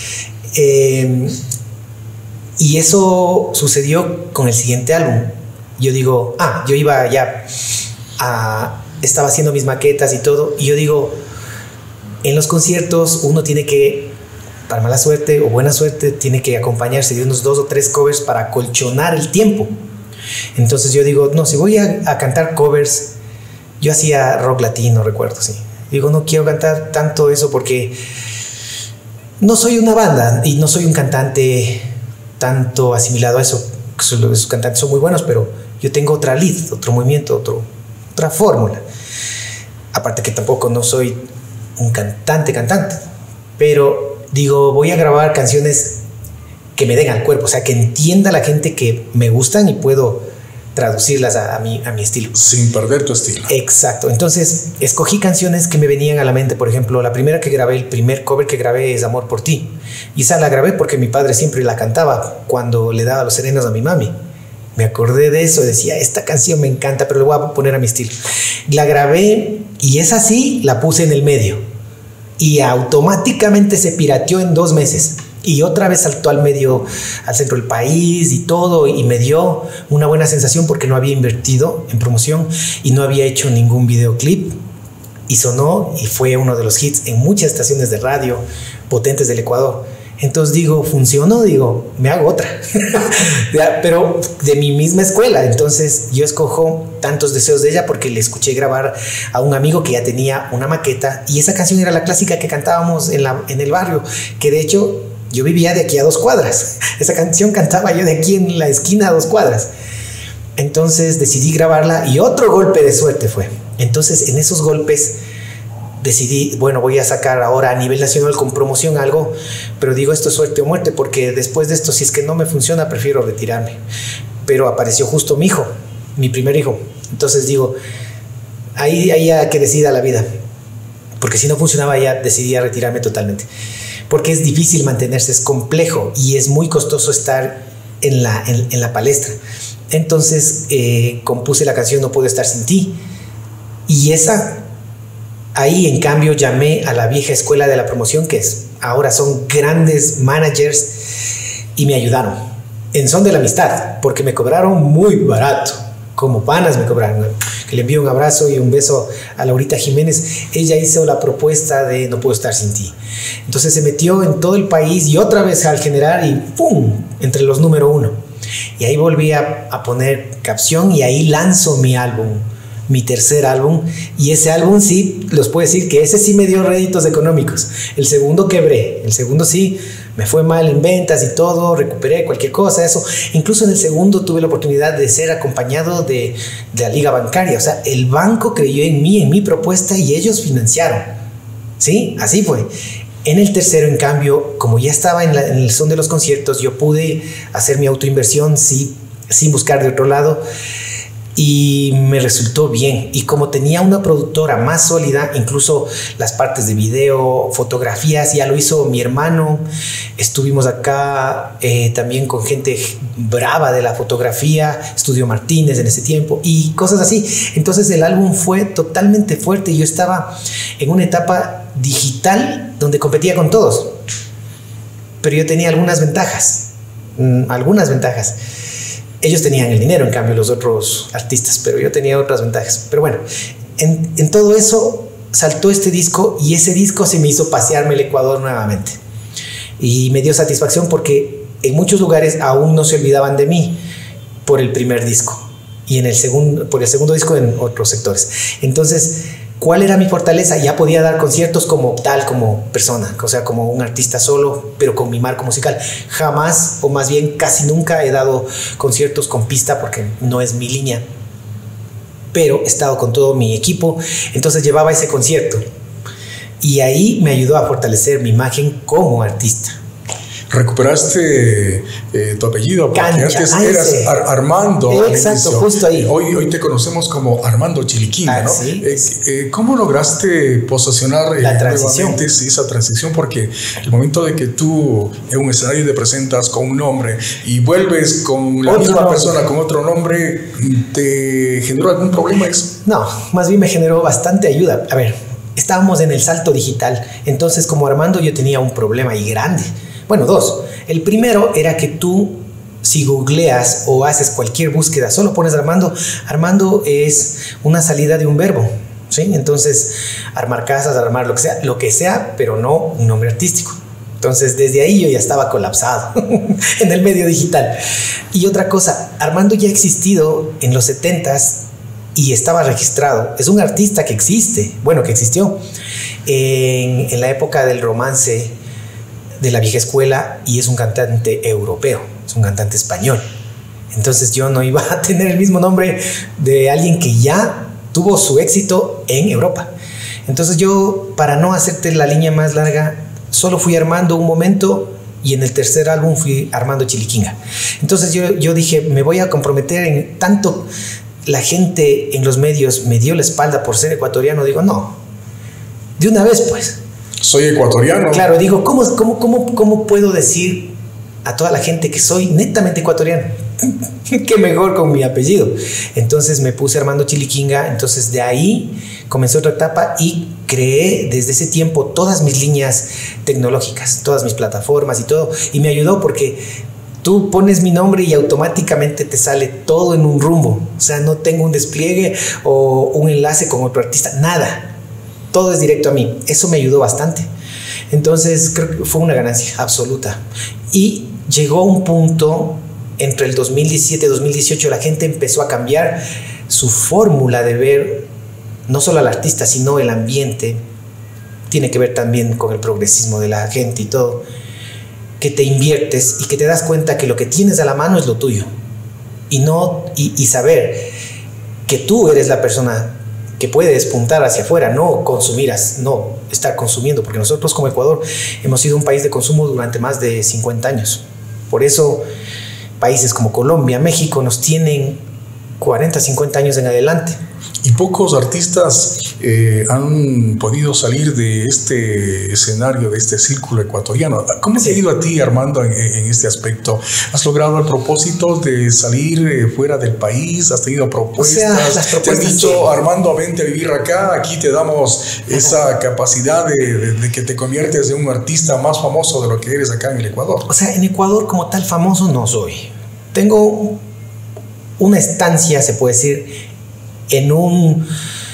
S2: Y eso sucedió con el siguiente álbum. Yo digo, yo iba ya estaba haciendo mis maquetas y todo, y yo digo, en los conciertos uno tiene que, para mala suerte o buena suerte, tiene que acompañarse de unos 2 o 3 covers para colchonar el tiempo. Entonces yo digo, no, si voy a cantar covers, yo hacía rock latino, recuerdo, sí. Digo, no quiero cantar tanto eso porque no soy una banda y no soy un cantante tanto asimilado a eso. Los cantantes son muy buenos, pero yo tengo otra lead, otro movimiento, otra fórmula. Aparte que tampoco no soy un cantante, pero digo, voy a grabar canciones que me den al cuerpo, o sea, que entienda la gente que me gustan y puedo traducirlas a mi estilo.
S1: Sin perder tu estilo.
S2: Exacto. Entonces, escogí canciones que me venían a la mente. Por ejemplo, la primera que grabé, el primer cover que grabé es Amor por ti. Y esa la grabé porque mi padre siempre la cantaba cuando le daba los serenos a mi mami. Me acordé de eso, decía, esta canción me encanta, pero le voy a poner a mi estilo. La grabé y esa sí la puse en el medio. Y automáticamente se pirateó en 2 meses. Y otra vez saltó al medio, al centro del país y todo, y me dio una buena sensación porque no había invertido en promoción y no había hecho ningún videoclip, y sonó y fue uno de los hits en muchas estaciones de radio potentes del Ecuador. Entonces digo, funcionó, digo, me hago otra. Pero de mi misma escuela. Entonces yo escojo Tantos deseos de ella porque le escuché grabar a un amigo que ya tenía una maqueta, y esa canción era la clásica que cantábamos en el barrio, que de hecho yo vivía de aquí a 2 cuadras. Esa canción cantaba yo de aquí en la esquina a 2 cuadras. Entonces decidí grabarla y otro golpe de suerte fue. Entonces en esos golpes decidí, bueno, voy a sacar ahora a nivel nacional con promoción algo, pero digo, esto es suerte o muerte, porque después de esto, si es que no me funciona, prefiero retirarme. Pero apareció justo mi hijo, mi primer hijo. Entonces digo, ahí ya que decida la vida, porque si no funcionaba ya decidí retirarme totalmente. Porque es difícil mantenerse, es complejo y es muy costoso estar en la palestra. Entonces compuse la canción No Puedo Estar Sin Ti, y ahí en cambio llamé a la vieja escuela de la promoción, que ahora son grandes managers, y me ayudaron en son de la amistad, porque me cobraron muy barato, como panas me cobraron. Que le envío un abrazo y un beso a Laurita Jiménez. Ella hizo la propuesta de No Puedo Estar Sin Ti. Entonces se metió en todo el país y otra vez al generar y ¡pum! Entre los número 1. Y ahí volví a poner capción y ahí lanzo mi álbum, mi tercer álbum. Y ese álbum sí, los puedo decir que ese sí me dio réditos económicos. El segundo quebré, el segundo sí me fue mal en ventas y todo, recuperé cualquier cosa, eso. Incluso en el segundo tuve la oportunidad de ser acompañado de la liga bancaria. O sea, el banco creyó en mí, en mi propuesta, y ellos financiaron. ¿Sí? Así fue. En el tercero, en cambio, como ya estaba en el son de los conciertos, yo pude hacer mi autoinversión sin buscar de otro lado. Y me resultó bien, y como tenía una productora más sólida, incluso las partes de video, fotografías, ya lo hizo mi hermano. Estuvimos acá también con gente brava de la fotografía, Estudio Martínez en ese tiempo y cosas así. Entonces el álbum fue totalmente fuerte. Yo estaba en una etapa digital donde competía con todos, pero yo tenía algunas ventajas. Ellos tenían el dinero, en cambio, los otros artistas, pero yo tenía otras ventajas. Pero bueno, en todo eso saltó este disco, y ese disco se me hizo pasearme el Ecuador nuevamente. Y me dio satisfacción porque en muchos lugares aún no se olvidaban de mí por el primer disco, y por el segundo disco en otros sectores. Entonces, ¿cuál era mi fortaleza? Ya podía dar conciertos como persona, o sea, como un artista solo, pero con mi marco musical. Jamás, o más bien casi nunca, he dado conciertos con pista porque no es mi línea. Pero he estado con todo mi equipo, entonces llevaba ese concierto. Y ahí me ayudó a fortalecer mi imagen como artista.
S1: Recuperaste tu apellido, porque antes eras Armando.
S2: Exacto, justo ahí.
S1: Hoy te conocemos como Armando Chiliquina, ¿no? ¿Cómo lograste posicionar nuevamente esa transición? Porque el momento de que tú en un escenario te presentas con un nombre y vuelves con la misma persona con otro nombre, ¿te generó algún problema eso?
S2: No, más bien me generó bastante ayuda. A ver, estábamos en el salto digital, entonces como Armando yo tenía un problema ahí grande. Bueno, 2. El primero era que tú, si googleas o haces cualquier búsqueda, solo pones Armando. Armando es una salida de un verbo, ¿sí? Entonces, armar casas, armar lo que sea, pero no un nombre artístico. Entonces, desde ahí yo ya estaba colapsado en el medio digital. Y otra cosa, Armando ya ha existido en los 70s y estaba registrado. Es un artista que existe, bueno, que existió en la época del romance de la vieja escuela, y es un cantante europeo, es un cantante español. Entonces yo no iba a tener el mismo nombre de alguien que ya tuvo su éxito en Europa. Entonces yo, para no hacerte la línea más larga, solo fui armando un momento y en el tercer álbum fui armando Chiliquinga. Entonces yo dije, me voy a comprometer en tanto la gente en los medios me dio la espalda por ser ecuatoriano, digo, no, de una vez pues.
S1: Soy ecuatoriano.
S2: Claro, digo, ¿cómo puedo decir a toda la gente que soy netamente ecuatoriano? Qué mejor con mi apellido. Entonces me puse armando Chiliquinga, entonces de ahí comenzó otra etapa y creé desde ese tiempo todas mis líneas tecnológicas, todas mis plataformas y todo, y me ayudó porque tú pones mi nombre y automáticamente te sale todo en un rumbo, o sea, no tengo un despliegue o un enlace con otro artista, nada, todo es directo a mí, eso me ayudó bastante. Entonces creo que fue una ganancia absoluta y llegó un punto entre el 2017 y 2018 la gente empezó a cambiar su fórmula de ver no solo al artista, sino el ambiente. Tiene que ver también con el progresismo de la gente y todo, que te inviertes y que te das cuenta que lo que tienes a la mano es lo tuyo y saber que tú eres la persona que puede despuntar hacia afuera, no estar consumiendo, porque nosotros como Ecuador hemos sido un país de consumo durante más de 50 años. Por eso países como Colombia, México nos tienen 40, 50 años en adelante.
S1: Y pocos artistas han podido salir de este escenario, de este círculo ecuatoriano. ¿Cómo te ha ido a ti, Armando, en este aspecto? ¿Has logrado el propósito de salir fuera del país? ¿Has tenido propuestas?
S2: O sea, las propuestas,
S1: ¿te han dicho, Armando, vente a vivir acá? Aquí te damos esa capacidad de que te conviertes en un artista más famoso de lo que eres acá en el Ecuador.
S2: O sea, en Ecuador como tal famoso no soy. Tengo una estancia, se puede decir, en un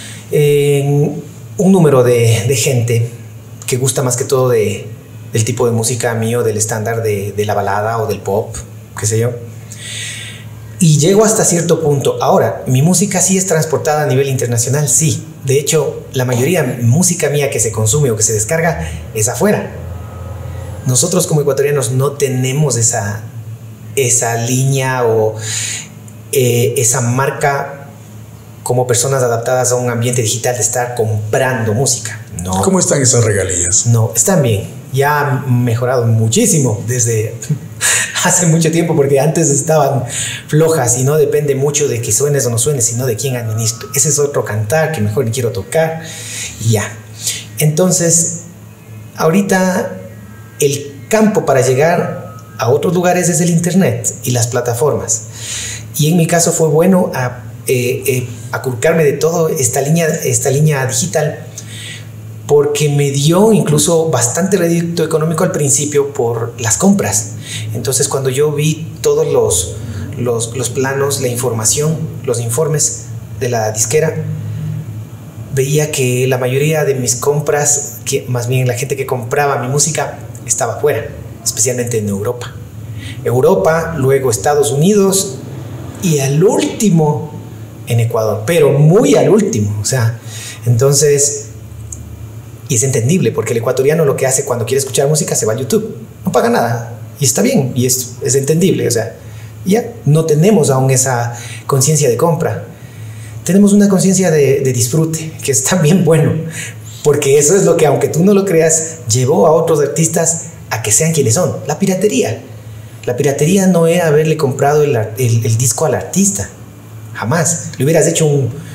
S2: número de gente que gusta más que todo del tipo de música mío, del estándar de la balada o del pop, qué sé yo. Y llego hasta cierto punto. Ahora, mi música sí es transportada a nivel internacional, sí. De hecho, la mayoría de música mía que se consume o que se descarga es afuera. Nosotros como ecuatorianos no tenemos esa línea o esa marca como personas adaptadas a un ambiente digital de estar comprando música. No.
S1: ¿Cómo están esas regalías?
S2: No, están bien. Ya han mejorado muchísimo desde hace mucho tiempo, porque antes estaban flojas y no depende mucho de que suenes o no suenes, sino de quién administre. Ese es otro cantar que mejor ni quiero tocar y ya. Entonces, ahorita el campo para llegar a otros lugares es el internet y las plataformas. Y en mi caso fue bueno acurcarme de todo esta línea digital, porque me dio incluso bastante rédito económico al principio por las compras. Entonces, cuando yo vi todos los planos, la información, los informes de la disquera, veía que la mayoría de mis compras, que más bien la gente que compraba mi música, estaba fuera, especialmente en Europa. Luego Estados Unidos y al último en Ecuador, pero muy al último. O sea, entonces, y es entendible, porque el ecuatoriano lo que hace cuando quiere escuchar música se va a YouTube, no paga nada, y está bien, y es entendible. O sea, ya no tenemos aún esa conciencia de compra, tenemos una conciencia de disfrute, que es también bueno, porque eso es lo que, aunque tú no lo creas, llevó a otros artistas a que sean quienes son. La piratería no era haberle comprado el disco al artista, jamás. Le hubieras hecho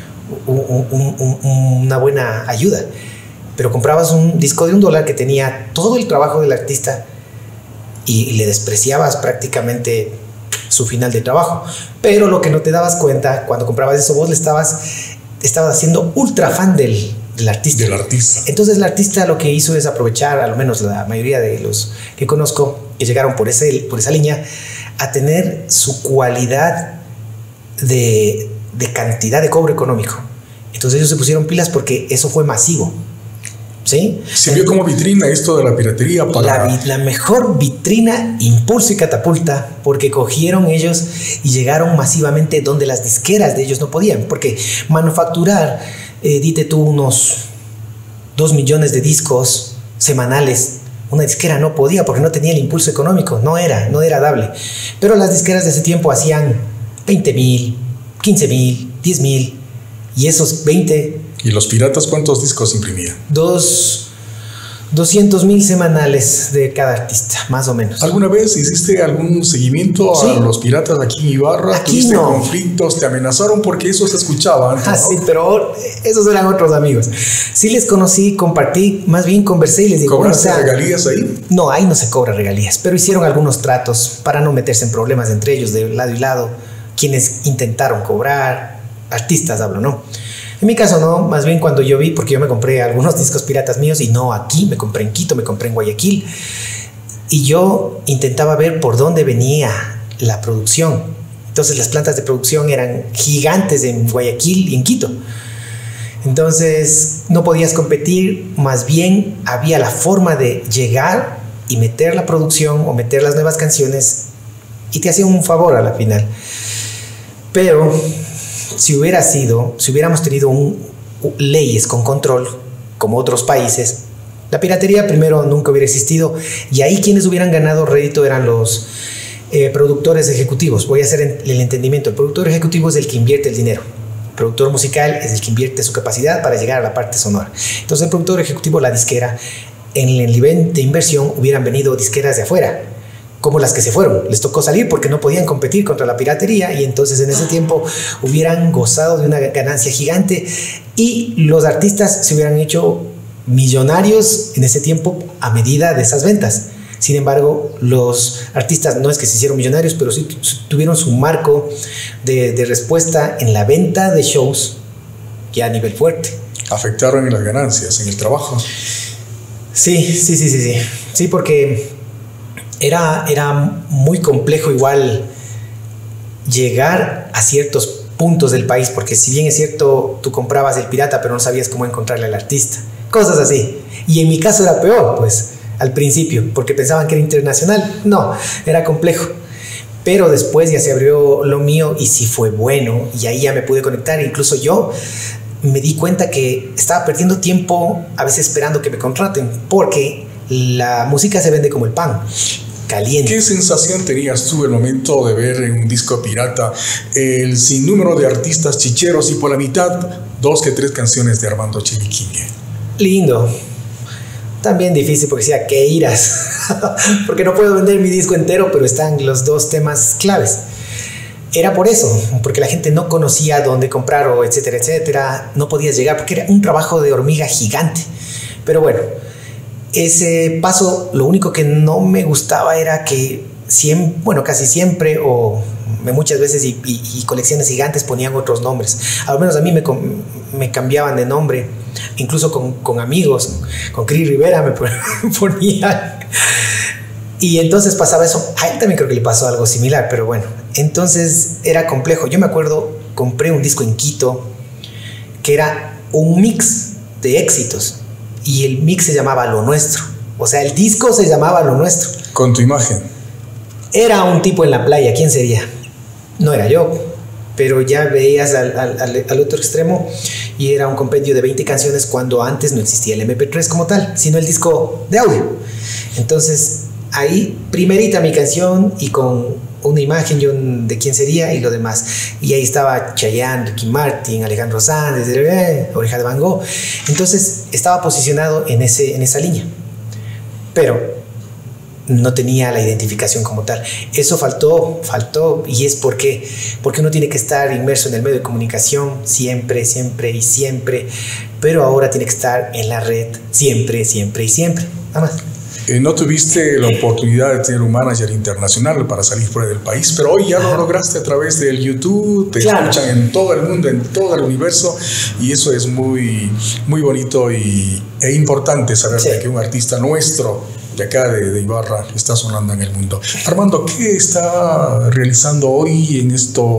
S2: una buena ayuda, pero comprabas un disco de $1 que tenía todo el trabajo del artista y le despreciabas prácticamente su final de trabajo. Pero lo que no te dabas cuenta cuando comprabas eso, vos le estabas haciendo ultra fan del artista. Entonces el artista lo que hizo es aprovechar, al menos la mayoría de los que conozco que llegaron por esa línea, a tener su cualidad de cantidad de cobro económico. Entonces ellos se pusieron pilas porque eso fue masivo. ¿Sí?
S1: Sirvió como vitrina esto de la piratería para...
S2: La mejor vitrina, impulso y catapulta, porque cogieron ellos y llegaron masivamente donde las disqueras de ellos no podían, porque manufacturar, dite tú, unos 2 millones de discos semanales, una disquera no podía porque no tenía el impulso económico, no era dable. Pero las disqueras de ese tiempo hacían 20,000, 15,000, 10,000, y esos 20...
S1: ¿Y los piratas cuántos discos imprimían?
S2: 200,000 semanales de cada artista, más o menos.
S1: ¿Alguna vez hiciste algún seguimiento a los piratas aquí en Ibarra?
S2: Aquí
S1: ¿Tuviste
S2: no.
S1: conflictos? ¿Te amenazaron? Porque eso se escuchaba antes,
S2: Ah,
S1: ¿no?
S2: sí, pero esos eran otros amigos. Sí les conocí, compartí, más bien conversé y les digo,
S1: ¿Cobraste regalías ahí?
S2: No, ahí no se cobra regalías, pero hicieron algunos tratos para no meterse en problemas entre ellos de lado y lado, quienes intentaron cobrar, artistas hablo, ¿no? En mi caso no, más bien cuando yo vi, porque yo me compré algunos discos piratas míos y no aquí, me compré en Quito, me compré en Guayaquil, y yo intentaba ver por dónde venía la producción. Entonces las plantas de producción eran gigantes en Guayaquil y en Quito. Entonces no podías competir, más bien había la forma de llegar y meter la producción o meter las nuevas canciones y te hacían un favor a la final. Pero si hubiéramos tenido leyes con control, como otros países, la piratería primero nunca hubiera existido y ahí quienes hubieran ganado rédito eran los productores ejecutivos. Voy a hacer el entendimiento. El productor ejecutivo es el que invierte el dinero. El productor musical es el que invierte su capacidad para llegar a la parte sonora. Entonces el productor ejecutivo, la disquera, en el nivel de inversión hubieran venido disqueras de afuera, como las que se fueron. Les tocó salir porque no podían competir contra la piratería y entonces en ese tiempo hubieran gozado de una ganancia gigante y los artistas se hubieran hecho millonarios en ese tiempo a medida de esas ventas. Sin embargo, los artistas no es que se hicieron millonarios, pero sí tuvieron su marco de respuesta en la venta de shows ya a nivel fuerte.
S1: ¿Afectaron en las ganancias, en el trabajo?
S2: Sí, porque era muy complejo igual llegar a ciertos puntos del país, porque si bien es cierto, tú comprabas el pirata, pero no sabías cómo encontrarle al artista. Cosas así. Y en mi caso era peor, pues, al principio, porque pensaban que era internacional. No, era complejo. Pero después ya se abrió lo mío y sí fue bueno, y ahí ya me pude conectar. Incluso yo me di cuenta que estaba perdiendo tiempo a veces esperando que me contraten, porque la música se vende como el pan, caliente.
S1: ¿Qué sensación tenías tú el momento de ver en un disco pirata el sinnúmero de artistas chicheros y por la mitad 2 que 3 canciones de Armando Chiriquingue?
S2: Lindo. También difícil porque decía, ¿qué irás? Porque no puedo vender mi disco entero, pero están los 2 temas claves. Era por eso, porque la gente no conocía dónde comprar o etcétera, etcétera. No podías llegar porque era un trabajo de hormiga gigante. Pero bueno, ese paso, lo único que no me gustaba era que casi siempre o muchas veces y colecciones gigantes ponían otros nombres. Al menos a mí me cambiaban de nombre, incluso con amigos, con Cris Rivera me ponían. Y entonces pasaba eso. A él también creo que le pasó algo similar, pero bueno, entonces era complejo. Yo me acuerdo, compré un disco en Quito que era un mix de éxitos y el mix se llamaba Lo Nuestro. O sea, el disco se llamaba Lo Nuestro.
S1: Con tu imagen.
S2: Era un tipo en la playa. ¿Quién sería? No era yo, pero ya veías al otro extremo y era un compendio de 20 canciones cuando antes no existía el MP3 como tal, sino el disco de audio. Entonces ahí primerita mi canción y con una imagen de quién sería y lo demás. Y ahí estaba Chayanne, Ricky Martin, Alejandro Sanz, Oreja de Van Gogh. Entonces estaba posicionado en esa línea, pero no tenía la identificación como tal. Eso faltó y es porque uno tiene que estar inmerso en el medio de comunicación siempre, pero ahora tiene que estar en la red siempre, nada más.
S1: No tuviste la oportunidad de tener un manager internacional para salir fuera del país, pero hoy ya lo lograste a través del YouTube, te escuchan en todo el mundo, en todo el universo, y eso es muy, muy bonito e importante saber que un artista nuestro de acá de Ibarra está sonando en el mundo. Armando, ¿qué está realizando hoy en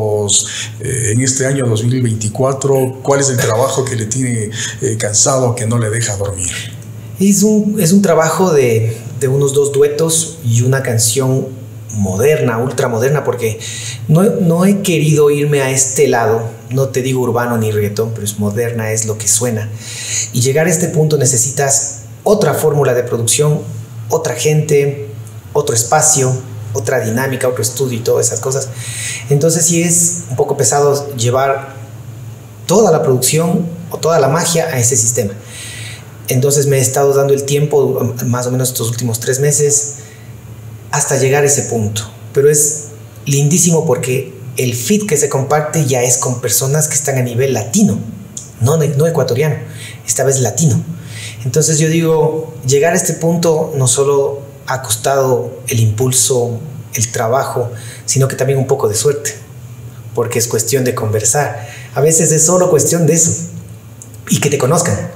S1: este año 2024? ¿Cuál es el trabajo que le tiene cansado, que no le deja dormir?
S2: Es un trabajo de unos 2 duetos y una canción moderna, ultra moderna, porque no he querido irme a este lado, no te digo urbano ni reggaetón, pero es moderna, es lo que suena. Y llegar a este punto necesitas otra fórmula de producción, otra gente, otro espacio, otra dinámica, otro estudio y todas esas cosas. Entonces sí es un poco pesado llevar toda la producción o toda la magia a ese sistema. Entonces me he estado dando el tiempo, más o menos estos últimos 3 meses, hasta llegar a ese punto. Pero es lindísimo porque el feed que se comparte ya es con personas que están a nivel latino, no ecuatoriano, esta vez latino. Entonces yo digo, llegar a este punto no solo ha costado el impulso, el trabajo, sino que también un poco de suerte, porque es cuestión de conversar. A veces es solo cuestión de eso, y que te conozcan,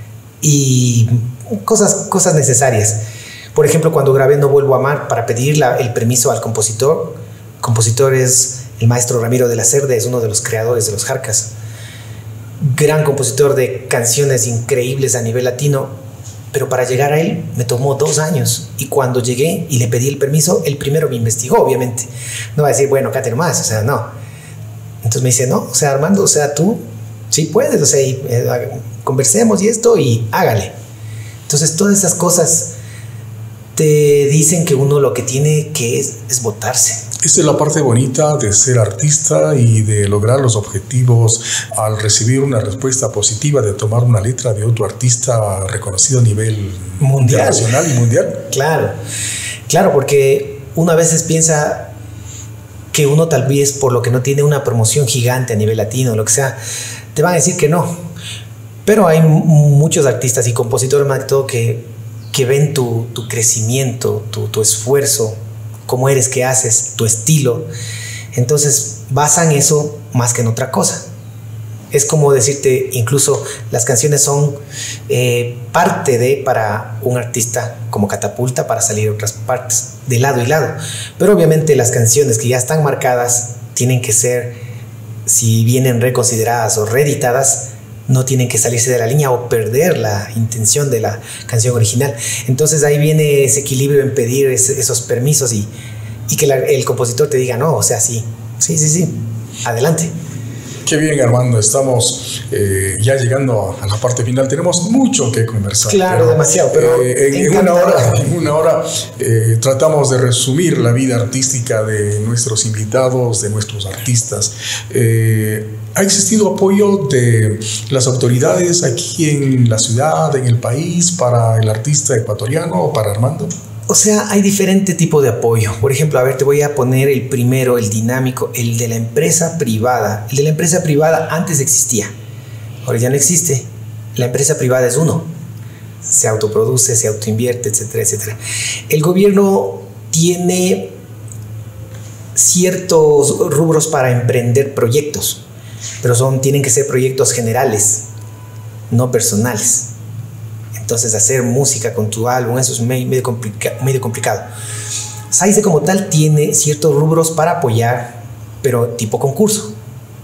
S2: y cosas necesarias. Por ejemplo, cuando grabé No Vuelvo a Amar para pedir el permiso al compositor. El compositor es el maestro Ramiro de la Cerda, es uno de los creadores de los Jarcas. Gran compositor de canciones increíbles a nivel latino, pero para llegar a él me tomó 2 años. Y cuando llegué y le pedí el permiso, él primero me investigó, obviamente. No va a decir, bueno, cállate nomás, o sea, no. Entonces me dice, no, o sea, Armando, o sea, tú sí puedes, o sea, conversemos y esto, y hágale. Entonces todas esas cosas te dicen que uno lo que tiene que es botarse.
S1: Esta es la parte bonita de ser artista y de lograr los objetivos al recibir una respuesta positiva, de tomar una letra de otro artista reconocido a nivel
S2: mundial,
S1: nacional y mundial.
S2: Claro, porque uno a veces piensa que uno tal vez por lo que no tiene una promoción gigante a nivel latino, lo que sea, te van a decir que no. Pero hay muchos artistas y compositores más que todo que ven tu crecimiento, tu esfuerzo, cómo eres, qué haces, tu estilo. Entonces basan eso más que en otra cosa. Es como decirte, incluso las canciones son parte para un artista como catapulta para salir a otras partes, de lado y lado. Pero obviamente las canciones que ya están marcadas tienen que ser, si vienen reconsideradas o reeditadas, no tienen que salirse de la línea o perder la intención de la canción original. Entonces ahí viene ese equilibrio en pedir esos permisos y que el compositor te diga, no, o sea, sí, adelante.
S1: Qué bien, Armando, estamos ya llegando a la parte final. Tenemos mucho que conversar.
S2: Claro, demasiado, pero
S1: en una hora tratamos de resumir la vida artística de nuestros invitados, de nuestros artistas. ¿Ha existido apoyo de las autoridades aquí en la ciudad, en el país, para el artista ecuatoriano o para Armando?
S2: O sea, hay diferente tipo de apoyo. Por ejemplo, a ver, te voy a poner el primero, el dinámico, el de la empresa privada. El de la empresa privada antes existía, ahora ya no existe. La empresa privada es uno. Se autoproduce, se autoinvierte, etcétera, etcétera. El gobierno tiene ciertos rubros para emprender proyectos, pero tienen que ser proyectos generales, no personales. Entonces hacer música con tu álbum, eso es medio complicado. SAICE como tal tiene ciertos rubros para apoyar, pero tipo concurso.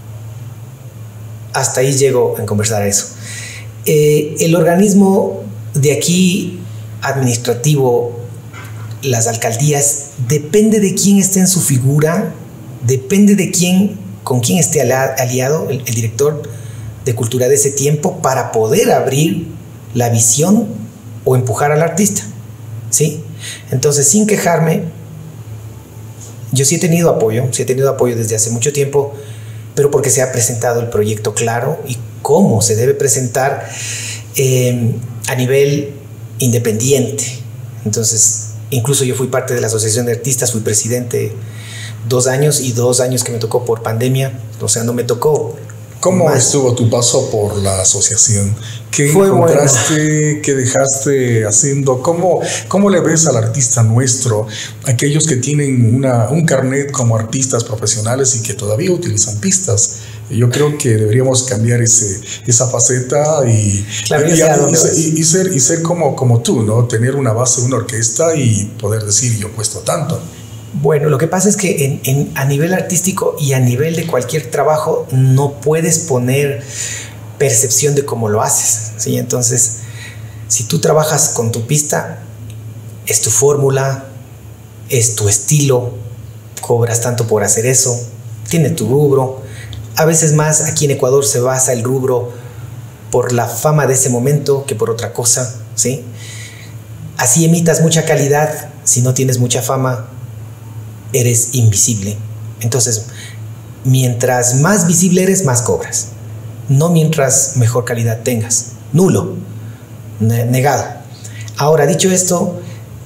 S2: Hasta ahí llego a conversar eso. El organismo de aquí, administrativo, las alcaldías, depende de quién esté en su figura, depende de con quién esté aliado el director de cultura de ese tiempo para poder abrir la visión o empujar al artista, ¿sí? Entonces, sin quejarme, yo sí he tenido apoyo desde hace mucho tiempo, pero porque se ha presentado el proyecto claro y cómo se debe presentar a nivel independiente. Entonces, incluso yo fui parte de la Asociación de Artistas, fui presidente 2 años y 2 años que me tocó por pandemia, o sea, no me tocó.
S1: ¿Cómo estuvo tu paso por la asociación? ¿Qué
S2: fue
S1: encontraste?
S2: Bueno.
S1: ¿Qué dejaste haciendo? ¿Cómo le ves al artista nuestro? Aquellos que tienen un carnet como artistas profesionales y que todavía utilizan pistas. Yo creo que deberíamos cambiar esa faceta y ser como tú, ¿no? Tener una base, una orquesta y poder decir, yo he puesto tanto.
S2: Bueno, lo que pasa es que a nivel artístico y a nivel de cualquier trabajo no puedes poner percepción de cómo lo haces, ¿sí? Entonces, si tú trabajas con tu pista, es tu fórmula, es tu estilo, cobras tanto por hacer eso, tiene tu rubro. A veces más aquí en Ecuador se basa el rubro por la fama de ese momento que por otra cosa, ¿sí? Así emitas mucha calidad, si no tienes mucha fama, eres invisible. Entonces, mientras más visible eres, más cobras. No mientras mejor calidad tengas. Nulo. negado. Ahora, dicho esto,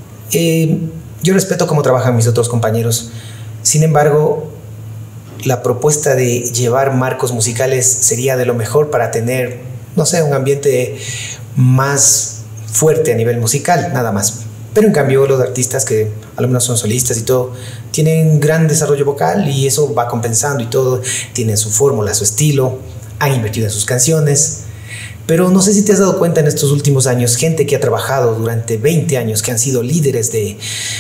S2: yo respeto cómo trabajan mis otros compañeros. Sin embargo, la propuesta de llevar marcos musicales sería de lo mejor para tener, no sé, un ambiente más fuerte a nivel musical, nada más. Pero en cambio los artistas que al menos son solistas y todo, tienen gran desarrollo vocal y eso va compensando y todo, tienen su fórmula, su estilo, han invertido en sus canciones. Pero no sé si te has dado cuenta en estos últimos años, gente que ha trabajado durante 20 años, que han sido líderes de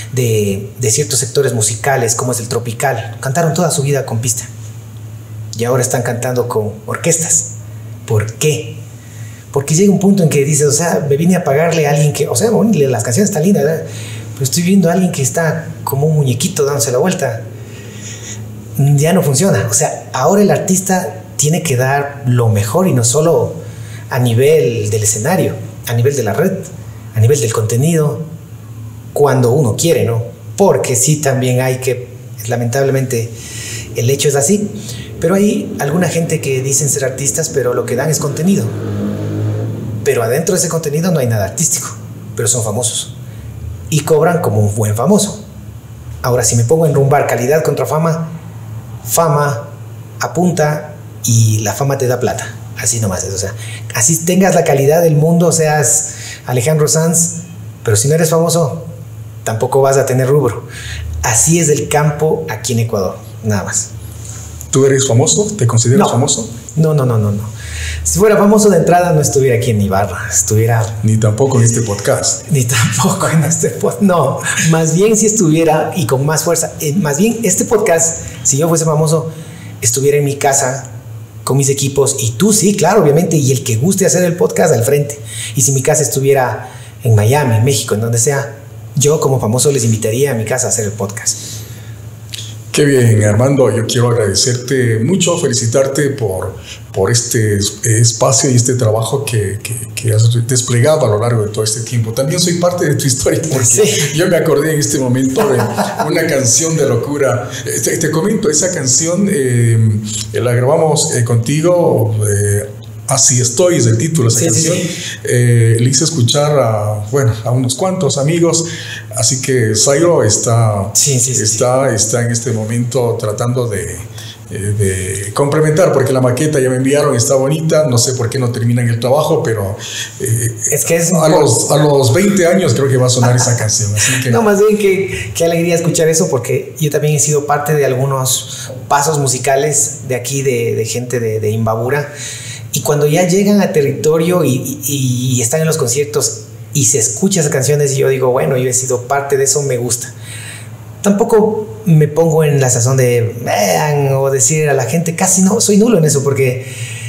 S2: ciertos sectores musicales, como es el tropical, cantaron toda su vida con pista y ahora están cantando con orquestas. ¿Por qué? Porque llega un punto en que dices, o sea, me vine a pagarle a alguien que, o sea, bueno, las canciones están lindas, ¿verdad? Pero estoy viendo a alguien que está como un muñequito dándose la vuelta. Ya no funciona. O sea, ahora el artista tiene que dar lo mejor y no solo a nivel del escenario, a nivel de la red, a nivel del contenido, cuando uno quiere, ¿no? Porque sí, también hay que, lamentablemente, el hecho es así. Pero hay alguna gente que dicen ser artistas, pero lo que dan es contenido. Pero adentro de ese contenido no hay nada artístico, pero son famosos y cobran como un buen famoso. Ahora, si me pongo a enrumbar calidad contra fama, fama apunta y la fama te da plata, así nomás es. O sea, así tengas la calidad del mundo, seas Alejandro Sanz, pero si no eres famoso, tampoco vas a tener rubro. Así es el campo aquí en Ecuador, nada más.
S1: ¿Tú eres famoso? ¿Te consideras famoso?
S2: No. Si fuera famoso de entrada no estuviera aquí en Ibarra, estuviera...
S1: Ni tampoco en este podcast.
S2: Ni tampoco en este podcast, no. Más bien si estuviera y con más fuerza. Más bien este podcast, si yo fuese famoso, estuviera en mi casa con mis equipos y tú sí, claro, obviamente, y el que guste hacer el podcast al frente. Y si mi casa estuviera en Miami, en México, en donde sea, yo como famoso les invitaría a mi casa a hacer el podcast.
S1: Qué bien, Armando. Yo quiero agradecerte mucho, felicitarte por este espacio y este trabajo que has desplegado a lo largo de todo este tiempo. También soy parte de tu historia porque sí. Yo me acordé en este momento de una canción de locura. Te comento, esa canción la grabamos contigo. Así estoy, es el título de esa canción. Sí. Le hice escuchar a unos cuantos amigos, así que Zairo está en este momento tratando de complementar, porque la maqueta ya me enviaron, está bonita, no sé por qué no terminan el trabajo, pero
S2: es que
S1: a los 20 años creo que va a sonar esa canción. Así que...
S2: No, más bien qué alegría escuchar eso, porque yo también he sido parte de algunos pasos musicales de aquí, de gente de Imbabura. Y cuando ya llegan a territorio y están en los conciertos y se escuchan esas canciones, y yo digo, bueno, yo he sido parte de eso, me gusta. Tampoco me pongo en la sazón de vean o decir a la gente, casi no, soy nulo en eso, porque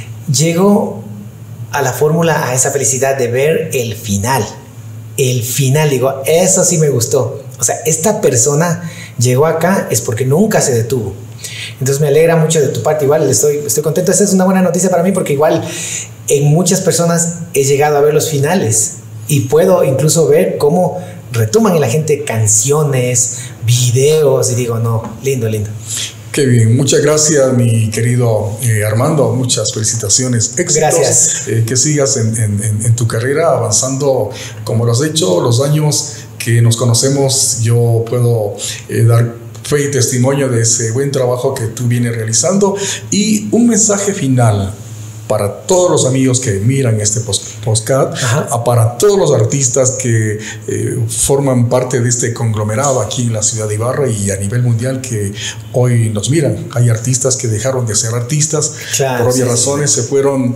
S2: llego a la fórmula, a esa felicidad de ver el final. El final, digo, eso sí me gustó. O sea, esta persona llegó acá es porque nunca se detuvo. Entonces me alegra mucho de tu parte, igual estoy contento. Esa es una buena noticia para mí, porque igual en muchas personas he llegado a ver los finales y puedo incluso ver cómo retoman en la gente canciones, videos, y digo, no, lindo.
S1: Qué bien, muchas gracias, mi querido Armando, muchas felicitaciones, éxitos.
S2: Gracias.
S1: Que sigas en tu carrera avanzando como lo has hecho. Los años que nos conocemos, yo puedo dar fe y testimonio de ese buen trabajo que tú vienes realizando. Y un mensaje final para todos los amigos que miran este podcast, para todos los artistas que forman parte de este conglomerado aquí en la ciudad de Ibarra y a nivel mundial que hoy nos miran. Hay artistas que dejaron de ser artistas, claro, por obvias razones, se fueron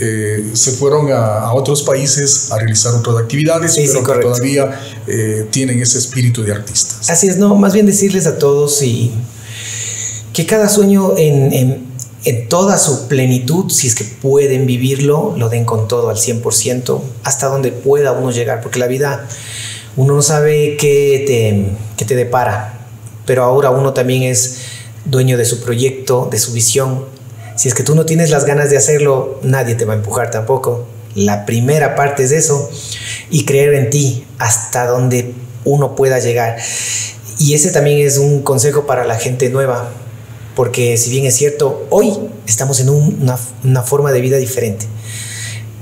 S1: a otros países a realizar otras actividades, pero que todavía tienen ese espíritu de artistas.
S2: Así es, no, más bien decirles a todos y que cada sueño en toda su plenitud, si es que pueden vivirlo, lo den con todo al 100%, hasta donde pueda uno llegar, porque la vida, uno no sabe qué te depara, pero ahora uno también es dueño de su proyecto, de su visión. Si es que tú no tienes las ganas de hacerlo, nadie te va a empujar tampoco. La primera parte es eso, y creer en ti hasta donde uno pueda llegar. Y ese también es un consejo para la gente nueva, porque si bien es cierto, hoy estamos en una forma de vida diferente.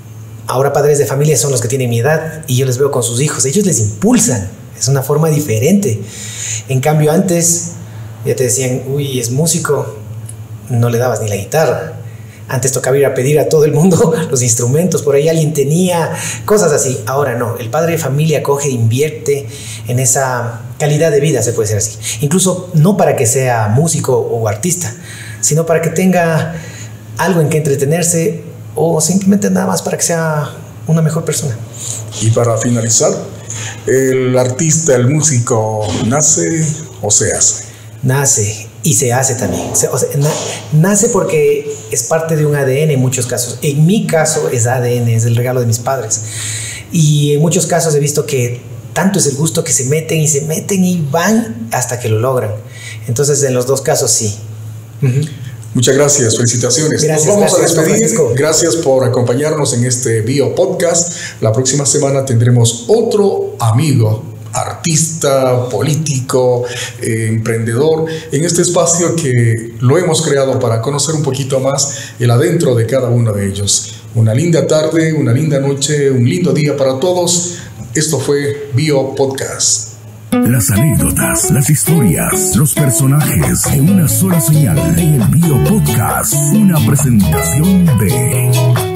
S2: ahora padres de familia son los que tienen mi edad y yo les veo con sus hijos. Ellos les impulsan. Es una forma diferente. En cambio, antes ya te decían, uy, es músico, no le dabas ni la guitarra. Antes tocaba ir a pedir a todo el mundo los instrumentos, por ahí alguien tenía, cosas así. Ahora no, el padre de familia coge, invierte en esa calidad de vida, se puede decir así. Incluso no para que sea músico o artista, sino para que tenga algo en que entretenerse o simplemente nada más para que sea una mejor persona.
S1: Y para finalizar, ¿el artista, el músico, nace o se hace?
S2: Nace y se hace también. Nace porque es parte de un ADN en muchos casos. En mi caso es ADN, es el regalo de mis padres. Y en muchos casos he visto que tanto es el gusto que se meten y van hasta que lo logran. Entonces en los dos casos sí.
S1: Muchas gracias, felicitaciones.
S2: Gracias,
S1: nos vamos a despedir.
S2: Francisco.
S1: Gracias por acompañarnos en este Bio Podcast. La próxima semana tendremos otro amigo, artista, político, emprendedor, en este espacio que lo hemos creado para conocer un poquito más el adentro de cada uno de ellos. Una linda tarde, una linda noche, un lindo día para todos. Esto fue Bio Podcast.
S3: Las anécdotas, las historias, los personajes en una sola señal en el Bio Podcast. Una presentación de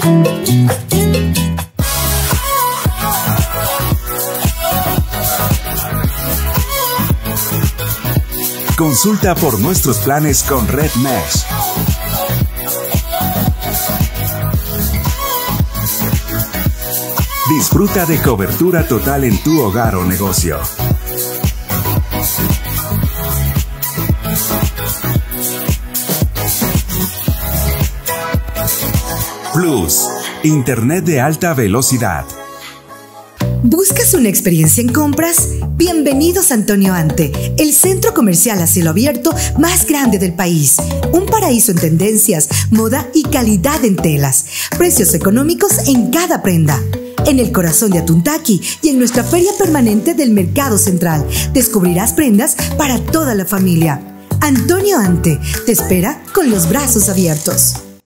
S4: Consulta por nuestros planes con Red Mesh. Disfruta de cobertura total en tu hogar o negocio. Plus, Internet de alta velocidad.
S5: ¿Buscas una experiencia en compras? Bienvenidos a Antonio Ante, el centro comercial a cielo abierto más grande del país. Un paraíso en tendencias, moda y calidad en telas. Precios económicos en cada prenda. En el corazón de Atuntaqui y en nuestra feria permanente del Mercado Central, descubrirás prendas para toda la familia. Antonio Ante te espera con los brazos abiertos.